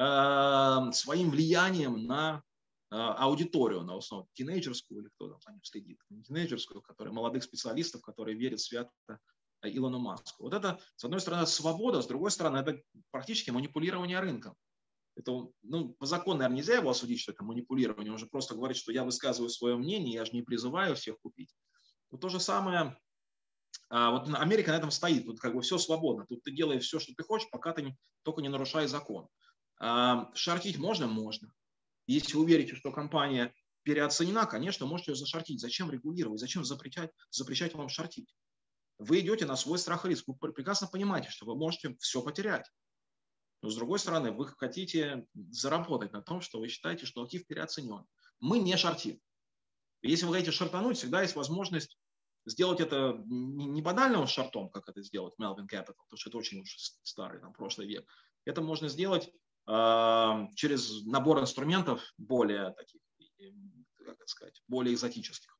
B: э, своим влиянием на э, аудиторию, на основном тинейджерскую, или кто там за ним следит, тинейджерскую, которые, молодых специалистов, которые верят свято Илону Маску. Вот это, с одной стороны, свобода, с другой стороны, это практически манипулирование рынком. Это, ну, по закону, наверное, нельзя его осудить, что это манипулирование. Он же просто говорит, что я высказываю свое мнение, я же не призываю всех купить. Вот то же самое, а, вот Америка на этом стоит, тут как бы все свободно. Тут ты делаешь все, что ты хочешь, пока ты не, только не нарушаешь закон. А, шортить можно? Можно. Если вы верите, что компания переоценена, конечно, можете ее зашортить. Зачем регулировать? Зачем запрещать, запрещать вам шортить? Вы идете на свой страх и риск. Вы прекрасно понимаете, что вы можете все потерять. Но с другой стороны, вы хотите заработать на том, что вы считаете, что актив переоценен. Мы не шортим. Если вы хотите шортануть, всегда есть возможность сделать это не банальным шортом, как это сделать Melvin Capital, потому что это очень уж старый, там, прошлый век. Это можно сделать э, через набор инструментов более таких, как это сказать, более экзотических.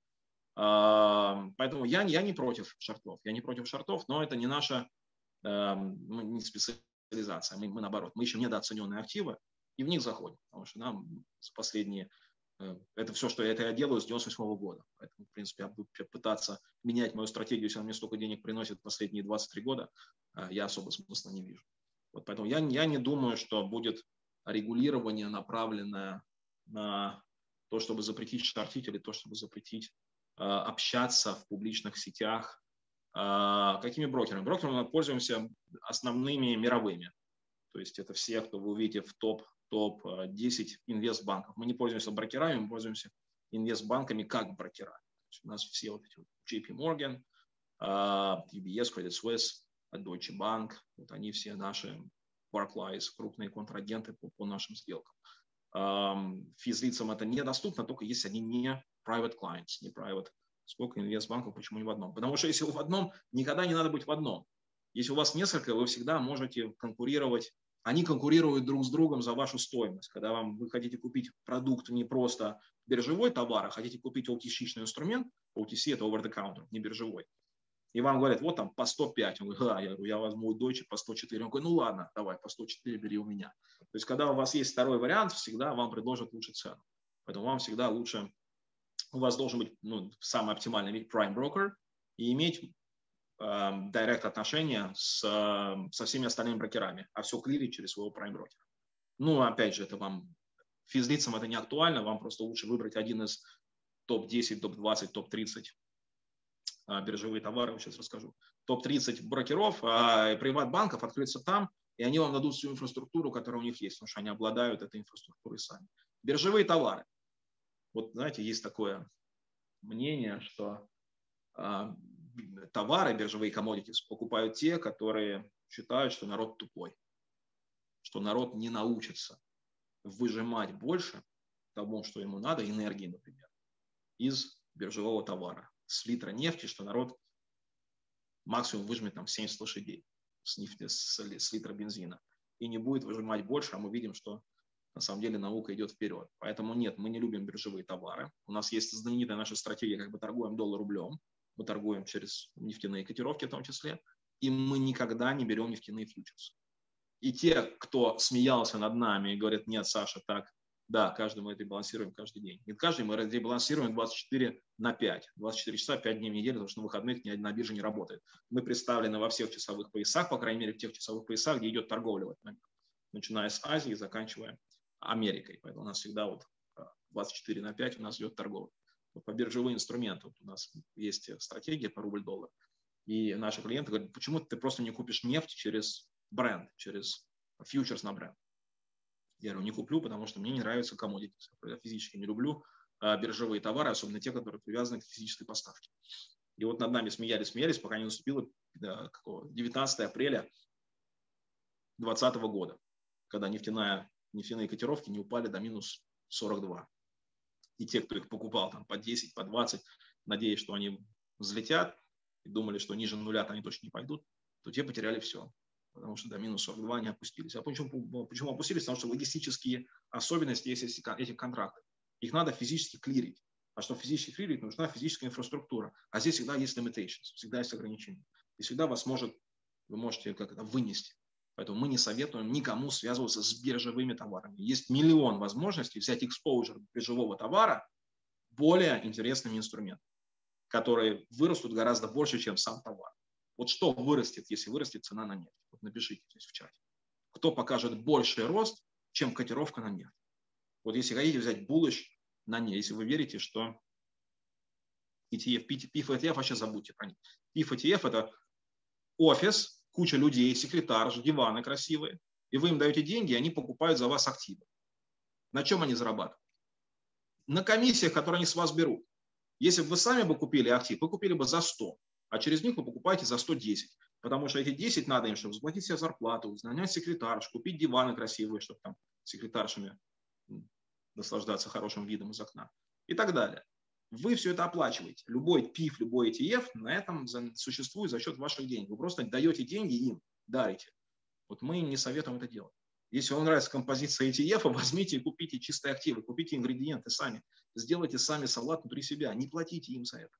B: Э, поэтому я, я не против шортов. Я не против шортов, но это не наша э, не специализация. Мы, мы наоборот, мы ищем недооцененные активы и в них заходим, потому что нам последние, это все, что я, это я делаю с девяносто восьмого года. Поэтому, в принципе, я буду пытаться менять мою стратегию, если она мне столько денег приносит последние двадцать три года, я особо смысла не вижу. Вот поэтому я, я не думаю, что будет регулирование, направленное на то, чтобы запретить шортить или то, чтобы запретить э, общаться в публичных сетях. Какими брокерами? Брокерами мы пользуемся основными мировыми. То есть это все, кто вы увидите в топ, топ десять инвестбанков. Мы не пользуемся брокерами, мы пользуемся инвестбанками как брокера. У нас все вот эти вот джей пи Morgan, ю би эс, Credit Suisse, Deutsche Bank, вот они все наши Barclays, крупные контрагенты по, по нашим сделкам. Физлицам это недоступно, только если они не private clients, не private. Сколько инвестбанков, почему не в одном? Потому что если вы в одном, никогда не надо быть в одном. Если у вас несколько, вы всегда можете конкурировать. Они конкурируют друг с другом за вашу стоимость. Когда вам, вы хотите купить продукт не просто биржевой товар, а хотите купить о ти си-шный инструмент, о ти си это over the counter, не биржевой. И вам говорят, вот там по сто пять. Он говорит, да, я, говорю, я возьму у Deutsche по сто четыре. Он говорит, ну ладно, давай, по сто четыре бери у меня. То есть, когда у вас есть второй вариант, всегда вам предложат лучше цену. Поэтому вам всегда лучше у вас должен быть ну, самый оптимальный иметь prime broker и иметь э, директ отношения с, со всеми остальными брокерами, а все клирить через своего prime broker. Ну, опять же, это вам, физлицам это не актуально, вам просто лучше выбрать один из топ десять, топ двадцать, топ тридцать биржевые товары, сейчас расскажу. топ тридцать брокеров, а приват-банков открыться там, и они вам дадут всю инфраструктуру, которая у них есть, потому что они обладают этой инфраструктурой сами. Биржевые товары. Вот, знаете, есть такое мнение, что э, товары, биржевые commodities покупают те, которые считают, что народ тупой, что народ не научится выжимать больше того, что ему надо, энергии, например, из биржевого товара. С литра нефти, что народ максимум выжмет там семьдесят лошадей с, нефти, с, с литра бензина. И не будет выжимать больше, а мы видим, что на самом деле наука идет вперед. Поэтому нет, мы не любим биржевые товары. У нас есть знаменитая наша стратегия, как бы торгуем доллар-рублем. Мы торгуем через нефтяные котировки в том числе. И мы никогда не берем нефтяные фьючерсы. И те, кто смеялся над нами и говорят, нет, Саша, так, да, каждый мы это балансируем каждый день. И каждый мы ребалансируем двадцать четыре на пять. двадцать четыре часа, пять дней в неделю, потому что на выходных ни одна биржа не работает. Мы представлены во всех часовых поясах, по крайней мере, в тех часовых поясах, где идет торговля в этот момент. Начиная с Азии и заканчивая Америкой. Поэтому у нас всегда вот двадцать четыре на пять у нас идет торговля. Вот по биржевым инструментам вот у нас есть стратегия по рубль-доллар. И наши клиенты говорят, почему ты просто не купишь нефть через бренд, через фьючерс на бренд. Я говорю, не куплю, потому что мне не нравятся commodities. Я физически не люблю а, биржевые товары, особенно те, которые привязаны к физической поставке. И вот над нами смеялись, смеялись, пока не наступило да, девятнадцатого апреля двадцатого года, когда нефтяная, нефтяные котировки не упали до минус сорок два. И те, кто их покупал там, по десять, по двадцать, надеясь, что они взлетят, и думали, что ниже нуля они точно не пойдут, то те потеряли все. Потому что до минус сорок два они опустились. А почему, почему опустились? Потому что логистические особенности есть этих контрактов. Их надо физически клирить. А чтобы физически клирить, нужна физическая инфраструктура. А здесь всегда есть limitations, всегда есть ограничения. И всегда вас может, вы можете как это вынести. Поэтому мы не советуем никому связываться с биржевыми товарами. Есть миллион возможностей взять exposure биржевого товара более интересными инструментами, которые вырастут гораздо больше, чем сам товар. Вот что вырастет, если вырастет цена на нефть? Вот напишите здесь в чате. Кто покажет больший рост, чем котировка на нефть? Вот если хотите взять bullish на нефть, если вы верите, что и ти эф, пи эф и ти эф, вообще забудьте про них. пи эф и ти эф – это офис, куча людей, секретарш, диваны красивые, и вы им даете деньги, и они покупают за вас активы. На чем они зарабатывают? На комиссиях, которые они с вас берут. Если бы вы сами бы купили актив, вы купили бы за сто. А через них вы покупаете за сто десять. Потому что эти десять надо им, чтобы заплатить себе зарплату, нанять секретарш, купить диваны красивые, чтобы там секретаршами наслаждаться хорошим видом из окна и так далее. Вы все это оплачиваете. Любой пи эф, любой и ти эф на этом существует за счет ваших денег. Вы просто даете деньги им, дарите. Вот мы не советуем это делать. Если вам нравится композиция и ти эф, возьмите и купите чистые активы, купите ингредиенты сами. Сделайте сами салат внутри себя. Не платите им за это.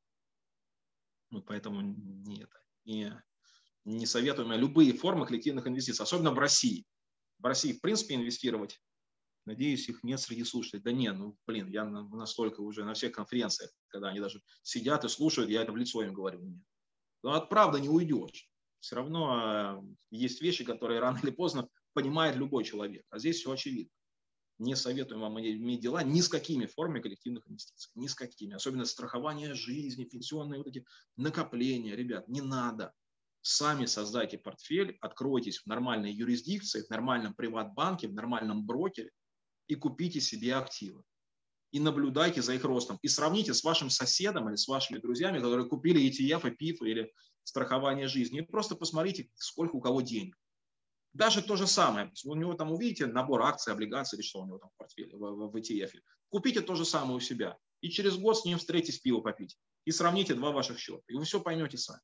B: Ну, поэтому не, это, не, не советуем любые формы коллективных инвестиций, особенно в России. В России, в принципе, инвестировать, надеюсь, их нет среди слушателей. Да нет, ну, блин, я настолько уже на всех конференциях, когда они даже сидят и слушают, я это в лицо им говорю. Нет. Но от правды не уйдешь. Все равно есть вещи, которые рано или поздно понимает любой человек. А здесь все очевидно. Не советуем вам иметь дела ни с какими формами коллективных инвестиций. Ни с какими. Особенно страхование жизни, пенсионные вот эти накопления. Ребят, не надо. Сами создайте портфель, откройтесь в нормальной юрисдикции, в нормальном приват-банке, в нормальном брокере и купите себе активы. И наблюдайте за их ростом. И сравните с вашим соседом или с вашими друзьями, которые купили и ти эф, и пи эф, или страхование жизни. И просто посмотрите, сколько у кого денег. Даже то же самое. У него там увидите набор акций, облигаций или что у него там в портфеле, в, в и ти эф. Купите то же самое у себя. И через год с ним встретитесь, пиво попить. И сравните два ваших счета. И вы все поймете сами.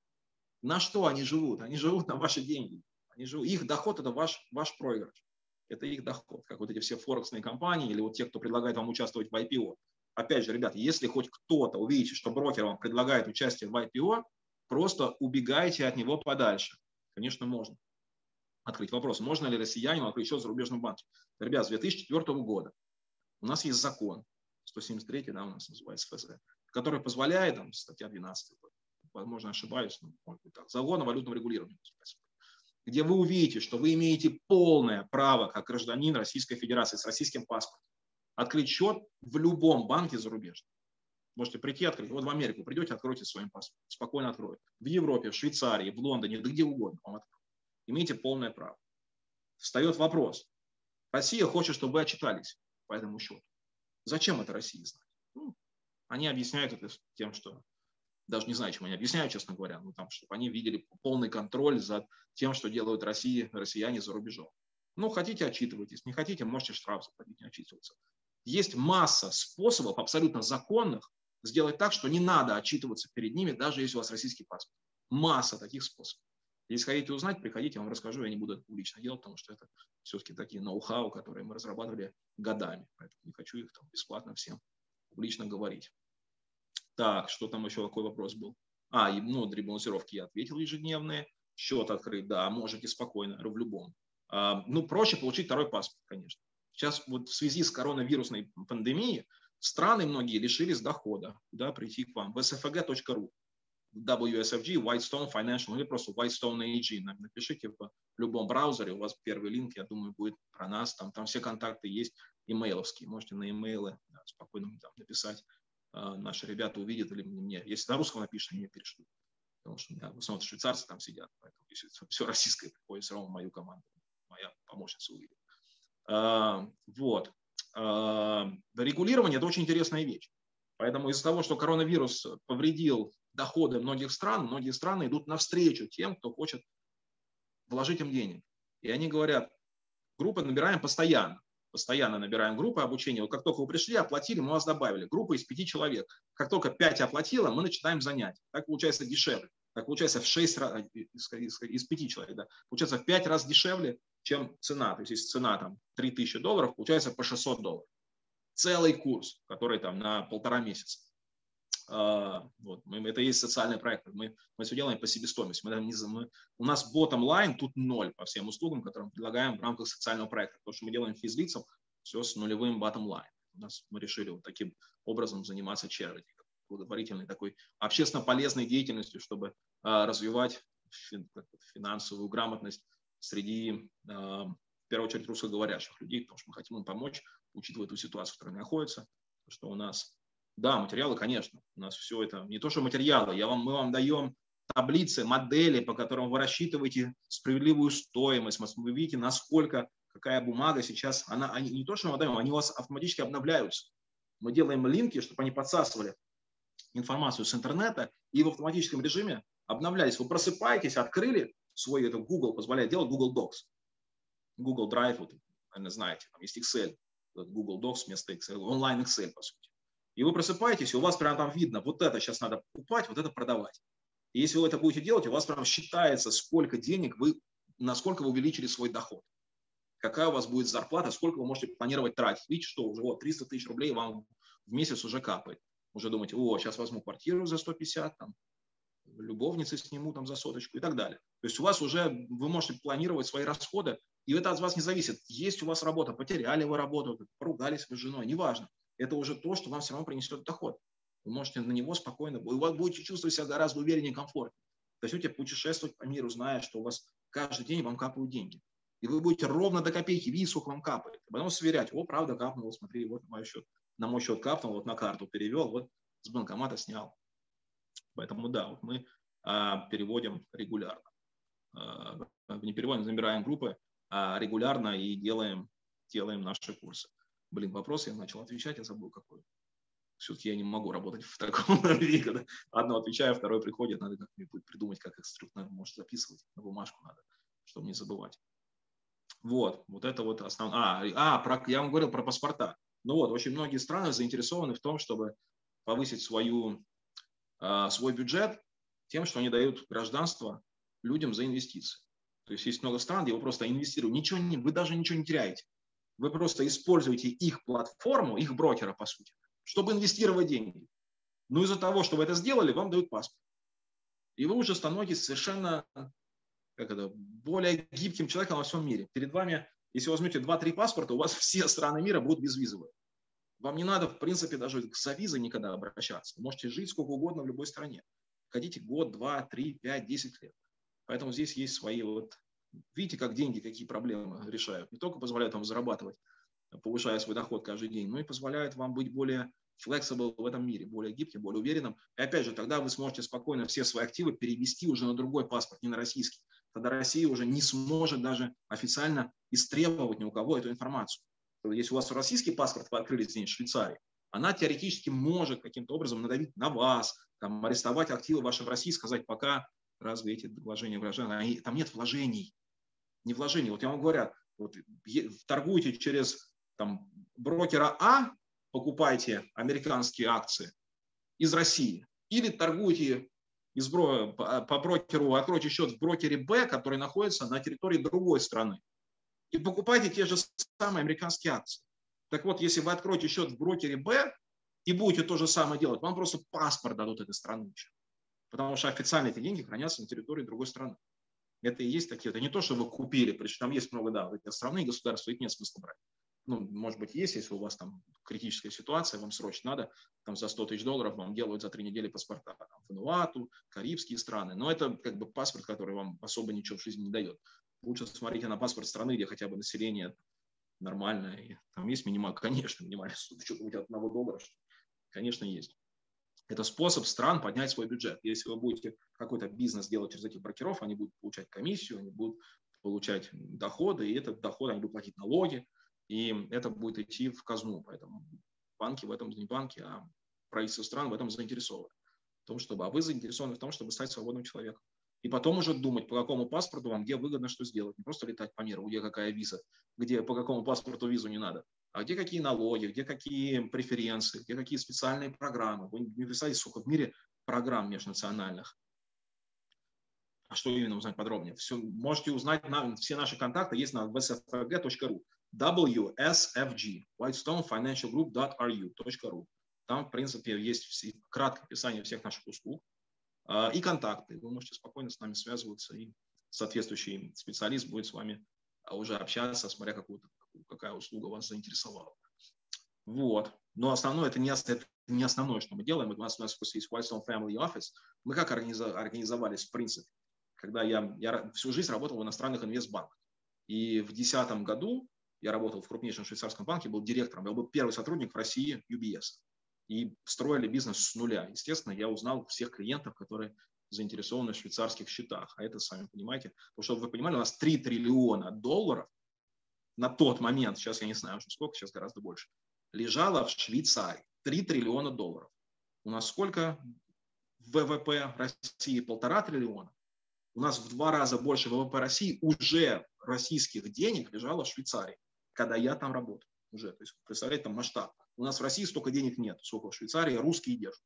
B: На что они живут? Они живут на ваши деньги. Они живут. Их доход – это ваш, ваш проигрыш. Это их доход. Как вот эти все форексные компании или вот те, кто предлагает вам участвовать в ай пи о. Опять же, ребята, если хоть кто-то увидите, что брокер вам предлагает участие в ай пи о, просто убегайте от него подальше. Конечно, можно. Открыть вопрос, можно ли россиянину открыть счет в зарубежном банке. Ребят, с две тысячи четвёртого года у нас есть закон, сто семьдесят третья, да, у нас называется ФЗ, который позволяет, там, статья двенадцатая, возможно, ошибаюсь, но может быть так, закон о валютном регулировании, где вы увидите, что вы имеете полное право, как гражданин Российской Федерации с российским паспортом, открыть счет в любом банке зарубежном. Можете прийти, открыть. Вот в Америку придете, откройте своим паспортом. Спокойно откроют. В Европе, в Швейцарии, в Лондоне, да где угодно вам откроют. Имеете полное право. Встает вопрос. Россия хочет, чтобы вы отчитались по этому счету. Зачем это России знать? Ну, они объясняют это тем, что... Даже не знаю, чем они объясняют, честно говоря. Ну, там, чтобы они видели полный контроль за тем, что делают Россия, россияне за рубежом. Ну, хотите, отчитывайтесь. Не хотите, можете штраф заплатить, не отчитываться. Есть масса способов, абсолютно законных, сделать так, что не надо отчитываться перед ними, даже если у вас российский паспорт. Масса таких способов. Если хотите узнать, приходите, я вам расскажу, я не буду это публично делать, потому что это все-таки такие ноу-хау, которые мы разрабатывали годами. Поэтому не хочу их там бесплатно всем публично говорить. Так, что там еще, какой вопрос был? А, и, ну, ребалансировки я ответил ежедневные. Счет открыть, да, можете спокойно, в любом. А, ну, проще получить второй паспорт, конечно. Сейчас вот в связи с коронавирусной пандемией страны многие лишились дохода, да, прийти к вам в эс эф гэ точка ру, дабл ю эс эф джи, Whitestone Financial, или просто Whitestone эй джи. Напишите в любом браузере, у вас первый линк, я думаю, будет про нас. Там, там все контакты есть, имейловские. Можете на имейлы да, спокойно там написать. А, наши ребята увидят или мне. Если на русском напишут, они мне перешлют. Потому что у меня в основном швейцарцы там сидят. Поэтому если все российское приходит, все равно в мою команду. Моя помощница увидит. А, вот. А, регулирование – это очень интересная вещь. Поэтому из-за того, что коронавирус повредил доходы многих стран, многие страны идут навстречу тем, кто хочет вложить им денег. И они говорят, группы набираем постоянно. Постоянно набираем группы обучения. Вот как только вы пришли, оплатили, мы вас добавили. Группа из пяти человек. Как только пять оплатила, мы начинаем занятия. Так получается дешевле. Так получается в шесть раз, из, из, из пяти человек, да, получается в пять раз дешевле, чем цена. То есть если цена там три тысячи долларов, получается по шестьсот долларов. Целый курс, который там на полтора месяца. Uh, вот, мы, это и есть социальный проект. Мы, мы все делаем по себестоимости. Мы, мы, у нас bottom line тут ноль по всем услугам, которые мы предлагаем в рамках социального проекта. Потому что мы делаем физлицам все с нулевым bottom line. У нас мы решили вот таким образом заниматься charity, благотворительной такой общественно полезной деятельностью, чтобы uh, развивать фин, финансовую грамотность среди, uh, в первую очередь, русскоговорящих людей, потому что мы хотим им помочь, учитывая ту ситуацию, в которой они находятся, что у нас да, материалы, конечно. У нас все это не то, что материалы. Я вам, мы вам даем таблицы, модели, по которым вы рассчитываете справедливую стоимость. Вы видите, насколько, какая бумага сейчас. Она, они, не то, что мы даем, они у вас автоматически обновляются. Мы делаем линки, чтобы они подсасывали информацию с интернета и в автоматическом режиме обновлялись. Вы просыпаетесь, открыли свой, это Google позволяет делать, Google Docs. Google Drive, вот, наверное, знаете, там есть Excel, Google Docs вместо Excel, онлайн Excel, по сути. И вы просыпаетесь, и у вас прямо там видно, вот это сейчас надо покупать, вот это продавать. И если вы это будете делать, у вас прямо считается, сколько денег вы, насколько вы увеличили свой доход. Какая у вас будет зарплата, сколько вы можете планировать тратить. Видите, что уже вот триста тысяч рублей вам в месяц уже капает. Уже думаете, о, сейчас возьму квартиру за сто пятьдесят, там, любовницы сниму там за соточку и так далее. То есть у вас уже, вы можете планировать свои расходы, и это от вас не зависит. Есть у вас работа, потеряли вы работу, поругались вы с женой, неважно. Это уже то, что вам все равно принесет доход. Вы можете на него спокойно, вы будете чувствовать себя гораздо увереннее и комфортнее. Начнете путешествовать по миру, зная, что у вас каждый день вам капают деньги. И вы будете ровно до копейки видеть, сколько вам капает. Потом сверять, о, правда капнуло, смотри, вот на мой счет, на мой счет капнул, вот на карту перевел, вот с банкомата снял. Поэтому да, вот мы а, переводим регулярно. А, не переводим, забираем группы а регулярно и делаем, делаем наши курсы. Блин, вопрос я начал отвечать, я забыл какой. Все-таки я не могу работать в таком виде, когда одно отвечаю, второе приходит, надо как-нибудь придумать, как их структурно, может, записывать, на бумажку надо, чтобы не забывать. Вот, вот это вот основное. А, а про, я вам говорил про паспорта. Ну вот, очень многие страны заинтересованы в том, чтобы повысить свою, э, свой бюджет тем, что они дают гражданство людям за инвестиции. То есть есть много стран, где вы просто инвестируете, ничего не, вы даже ничего не теряете. Вы просто используете их платформу, их брокера, по сути, чтобы инвестировать деньги. Но из-за того, что вы это сделали, вам дают паспорт. И вы уже становитесь совершенно как это, более гибким человеком во всем мире. Перед вами, если вы возьмете два-три паспорта, у вас все страны мира будут безвизовые. Вам не надо, в принципе, даже за визой никогда обращаться. Вы можете жить сколько угодно в любой стране. Хотите год, два, три, пять, десять лет. Поэтому здесь есть свои вот... Видите, как деньги, какие проблемы решают. Не только позволяют вам зарабатывать, повышая свой доход каждый день, но и позволяют вам быть более flexible в этом мире, более гибким, более уверенным. И опять же, тогда вы сможете спокойно все свои активы перевести уже на другой паспорт, не на российский. Тогда Россия уже не сможет даже официально истребовать ни у кого эту информацию. Если у вас российский паспорт вы открыли здесь, в Швейцарии, она теоретически может каким-то образом надавить на вас, там, арестовать активы ваши в России, сказать, пока разве эти вложения вложения, там нет вложений. Не вложений. Вот я вам говорю, вот, торгуйте через там, брокера А, покупайте американские акции из России, или торгуйте из бро... по, по брокеру, откройте счет в брокере Б, который находится на территории другой страны, и покупайте те же самые американские акции. Так вот, если вы откроете счет в брокере Б и будете то же самое делать, вам просто паспорт дадут этой страны еще. Потому что официально эти деньги хранятся на территории другой страны. Это и есть такие. Это не то, что вы купили, причем там есть много, да, эти страны и государства, их нет смысла брать. Ну, может быть, есть, если у вас там критическая ситуация, вам срочно надо, там за сто тысяч долларов вам делают за три недели паспорта. Там, Вануату, Карибские страны. Но это как бы паспорт, который вам особо ничего в жизни не дает. Лучше смотрите на паспорт страны, где хотя бы население нормальное. И там есть минимальный, конечно, минимальный суд, что-то от одного доллара, конечно, есть. Это способ стран поднять свой бюджет. Если вы будете какой-то бизнес делать через этих брокеров, они будут получать комиссию, они будут получать доходы, и этот доход они будут платить налоги, и это будет идти в казну. Поэтому банки в этом, не банки, а правительство стран в этом заинтересованы. В том, чтобы, а вы заинтересованы в том, чтобы стать свободным человеком. И потом уже думать, по какому паспорту вам, где выгодно что сделать. Не просто летать по миру, где какая виза, где по какому паспорту визу не надо. А где какие налоги, где какие преференции, где какие специальные программы. Вы не представляете, сколько в мире программ межнациональных. А что именно узнать подробнее? Все, можете узнать, на, все наши контакты есть на дабл ю эс эф джи точка ру. дабл ю эс эф джи, whitestone financial group dot r u точка ру. Там, в принципе, есть все, краткое описание всех наших услуг э, и контакты. Вы можете спокойно с нами связываться, и соответствующий специалист будет с вами уже общаться, смотря какую-то какая услуга вас заинтересовала. Вот. Но основное, это не, это не основное, что мы делаем. У нас, у нас есть Whitestone Family Office. Мы как организовались в принципе. Когда я, я всю жизнь работал в иностранных инвестбанках. И в две тысячи десятом году я работал в крупнейшем швейцарском банке, был директором. Я был первый сотрудник в России ю би эс. И строили бизнес с нуля. Естественно, я узнал всех клиентов, которые заинтересованы в швейцарских счетах. А это, сами понимаете, чтобы вы понимали, у нас три триллиона долларов на тот момент, сейчас я не знаю уже сколько, сейчас гораздо больше, лежало в Швейцарии. три триллиона долларов. У нас сколько вэ вэ пэ России? Полтора триллиона. У нас в два раза больше вэ вэ пэ России уже российских денег лежало в Швейцарии, когда я там работал. Уже, то есть, представляете, там масштаб. У нас в России столько денег нет, сколько в Швейцарии русские держат,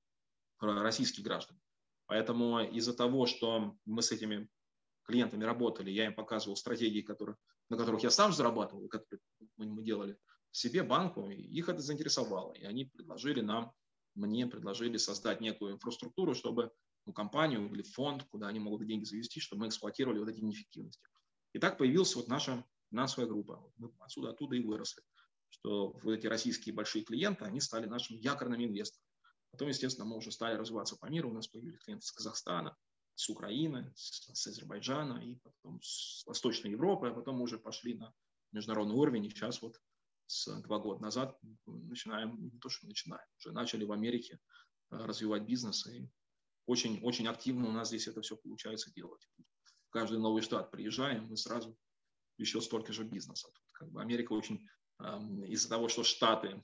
B: российские граждане. Поэтому из-за того, что мы с этими клиентами работали, я им показывал стратегии, которые, на которых я сам зарабатывал, которые мы делали себе, банку, и их это заинтересовало. И они предложили нам, мне предложили создать некую инфраструктуру, чтобы ну, компанию или фонд, куда они могут деньги завести, чтобы мы эксплуатировали вот эти неэффективности. И так появилась вот наша финансовая группа. Мы отсюда, оттуда и выросли. Что вот эти российские большие клиенты, они стали нашими якорными инвесторами. Потом, естественно, мы уже стали развиваться по миру. У нас появились клиенты с Казахстана, с Украины, с, с Азербайджана, и потом с Восточной Европы, а потом мы уже пошли на международный уровень. И сейчас вот с два года назад начинаем, не то что начинаем, уже начали в Америке развивать бизнес. И очень, очень активно у нас здесь это все получается делать. В каждый новый штат приезжаем, мы сразу еще столько же бизнеса. Как бы Америка очень, из-за того, что штаты,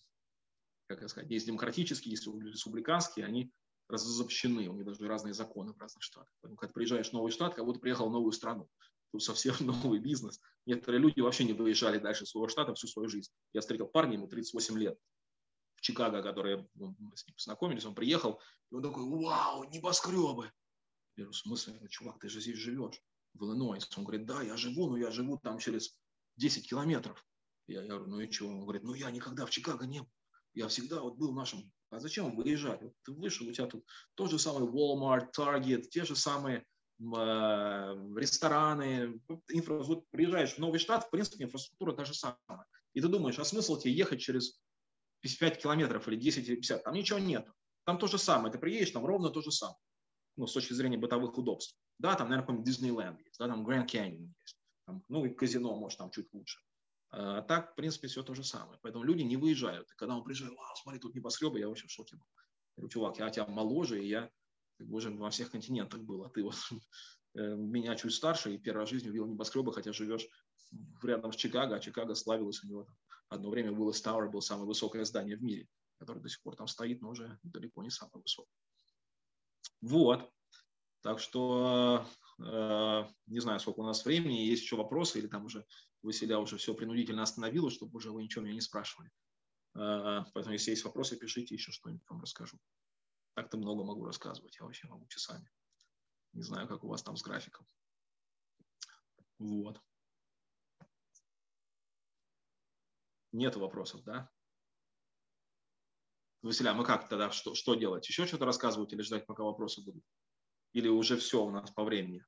B: как сказать, есть демократические, есть республиканские, они разобщены, у них даже разные законы в разных штатах. Поэтому, когда приезжаешь в новый штат, как будто приехал в новую страну. Тут совсем новый бизнес. Некоторые люди вообще не выезжали дальше своего штата всю свою жизнь. Я встретил парня, ему тридцать восемь лет, в Чикаго, которые ну, мы с ним познакомились, он приехал, и он такой: вау, небоскребы. Я говорю: в смысле, чувак, ты же здесь живешь, в Иллинойсе. Он говорит: да, я живу, но я живу там через десять километров. Я, я говорю: ну и что? Он говорит: ну я никогда в Чикаго не был. Я всегда вот был в нашем. А зачем выезжать? Вот ты вышел, у тебя тут тот же самый Walmart, Target, те же самые э, рестораны. Инфра... Вот приезжаешь в новый штат, в принципе, инфраструктура та же самая. И ты думаешь, а смысл тебе ехать через пять километров или десять или пятьдесят, там ничего нет. Там то же самое. Ты приедешь, там ровно то же самое. Ну, с точки зрения бытовых удобств. Да, там, наверное, какой-нибудь Диснейленд есть, да, там Гранд Каньон есть. Там, ну, и казино, может, там чуть лучше. А так, в принципе, все то же самое. Поэтому люди не выезжают. И когда он приезжает, вау, смотри, тут небоскребы, я вообще в шоке был. Я говорю, чувак, я тебя моложе, и я как бы, уже во всех континентах был, а ты вот меня чуть старше, и первый раз в жизни увидел небоскребы, хотя живешь рядом с Чикаго, а Чикаго славилось у него. Там, одно время Уиллис Тауэр был самое высокое здание в мире, которое до сих пор там стоит, но уже далеко не самое высокое. Вот. Так что э, не знаю, сколько у нас времени, есть еще вопросы, или там уже Василя уже все принудительно остановила, чтобы уже вы ничего меня не спрашивали. Э, поэтому, если есть вопросы, пишите, еще что-нибудь вам расскажу. Так-то много могу рассказывать, я вообще могу часами. Не знаю, как у вас там с графиком. Вот. Нет вопросов, да? Василя, мы как тогда, что, что делать? Еще что-то рассказывать или ждать, пока вопросы будут? Или уже все у нас по времени?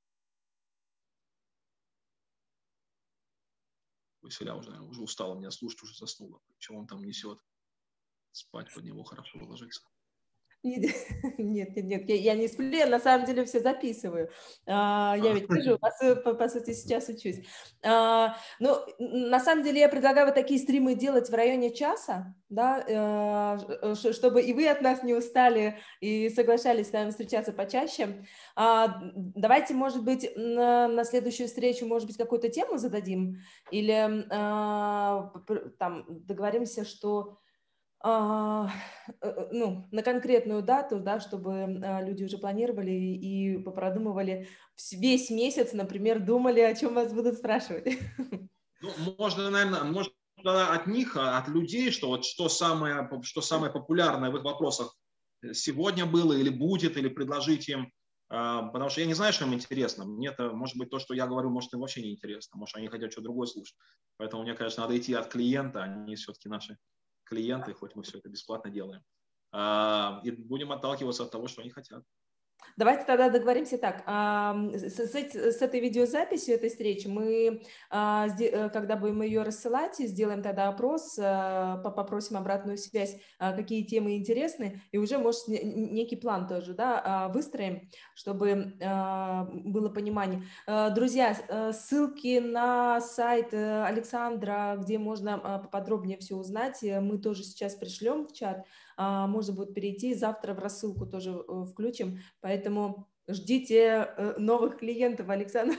B: Василя уже, наверное, уже устала меня слушать, уже заснула. Чего он там несет? Спать под него хорошо ложиться.
A: Нет, нет, нет, я, я не сплю, я на самом деле все записываю. А, я ведь тоже, по, по, по сути, сейчас учусь. А, ну, на самом деле я предлагаю вот такие стримы делать в районе часа, да, э, чтобы и вы от нас не устали и соглашались с нами встречаться почаще. А, давайте, может быть, на, на следующую встречу, может быть, какую-то тему зададим или а, там договоримся, что а, ну, на конкретную дату, да, чтобы люди уже планировали и продумывали весь месяц, например, думали, о чем вас будут спрашивать.
B: Ну, можно, наверное, можно от них, от людей, что вот что самое, что самое популярное в их вопросах сегодня было или будет, или предложить им, потому что я не знаю, что им интересно. Мне-то, может быть, то, что я говорю, может, им вообще не интересно, может, они хотят что-то другое слушать. Поэтому мне, конечно, надо идти от клиента, они все-таки наши клиенты, хоть мы все это бесплатно делаем. И будем отталкиваться от того, что они хотят.
A: Давайте тогда договоримся так. С, с, с этой видеозаписью этой встречи мы, когда будем ее рассылать, сделаем тогда опрос, попросим обратную связь, какие темы интересны, и уже, может, некий план тоже, да, выстроим, чтобы было понимание. Друзья, ссылки на сайт Александра, где можно поподробнее все узнать, мы тоже сейчас пришлем в чат. Можно будет перейти, завтра в рассылку тоже включим, поэтому ждите новых клиентов, Александр.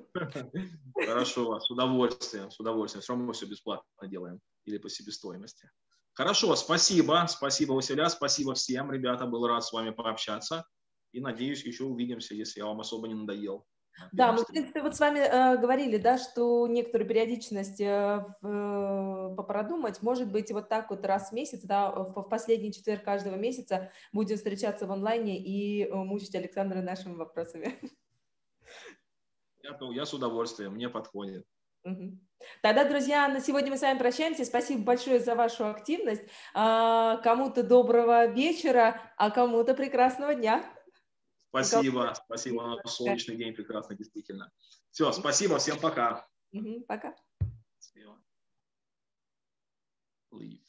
B: Хорошо, с удовольствием, с удовольствием. Все равно мы все бесплатно делаем или по себестоимости. Хорошо, спасибо, спасибо, Василя, спасибо всем, ребята, был рад с вами пообщаться и надеюсь, еще увидимся, если я вам особо не надоел.
A: Да, мы, в принципе, вот с вами э, говорили, да, что некоторую периодичность э, в, продумать, может быть, вот так вот раз в месяц, да, в, в последний четверг каждого месяца будем встречаться в онлайне и э, мучить Александра нашими вопросами.
B: Я, я с удовольствием, мне подходит.
A: Угу. Тогда, друзья, на сегодня мы с вами прощаемся. Спасибо большое за вашу активность. А, кому-то доброго вечера, а кому-то прекрасного дня.
B: Спасибо, спасибо. Солнечный день прекрасный, действительно. Все, спасибо, всем пока.
A: Угу, пока.
B: Leave.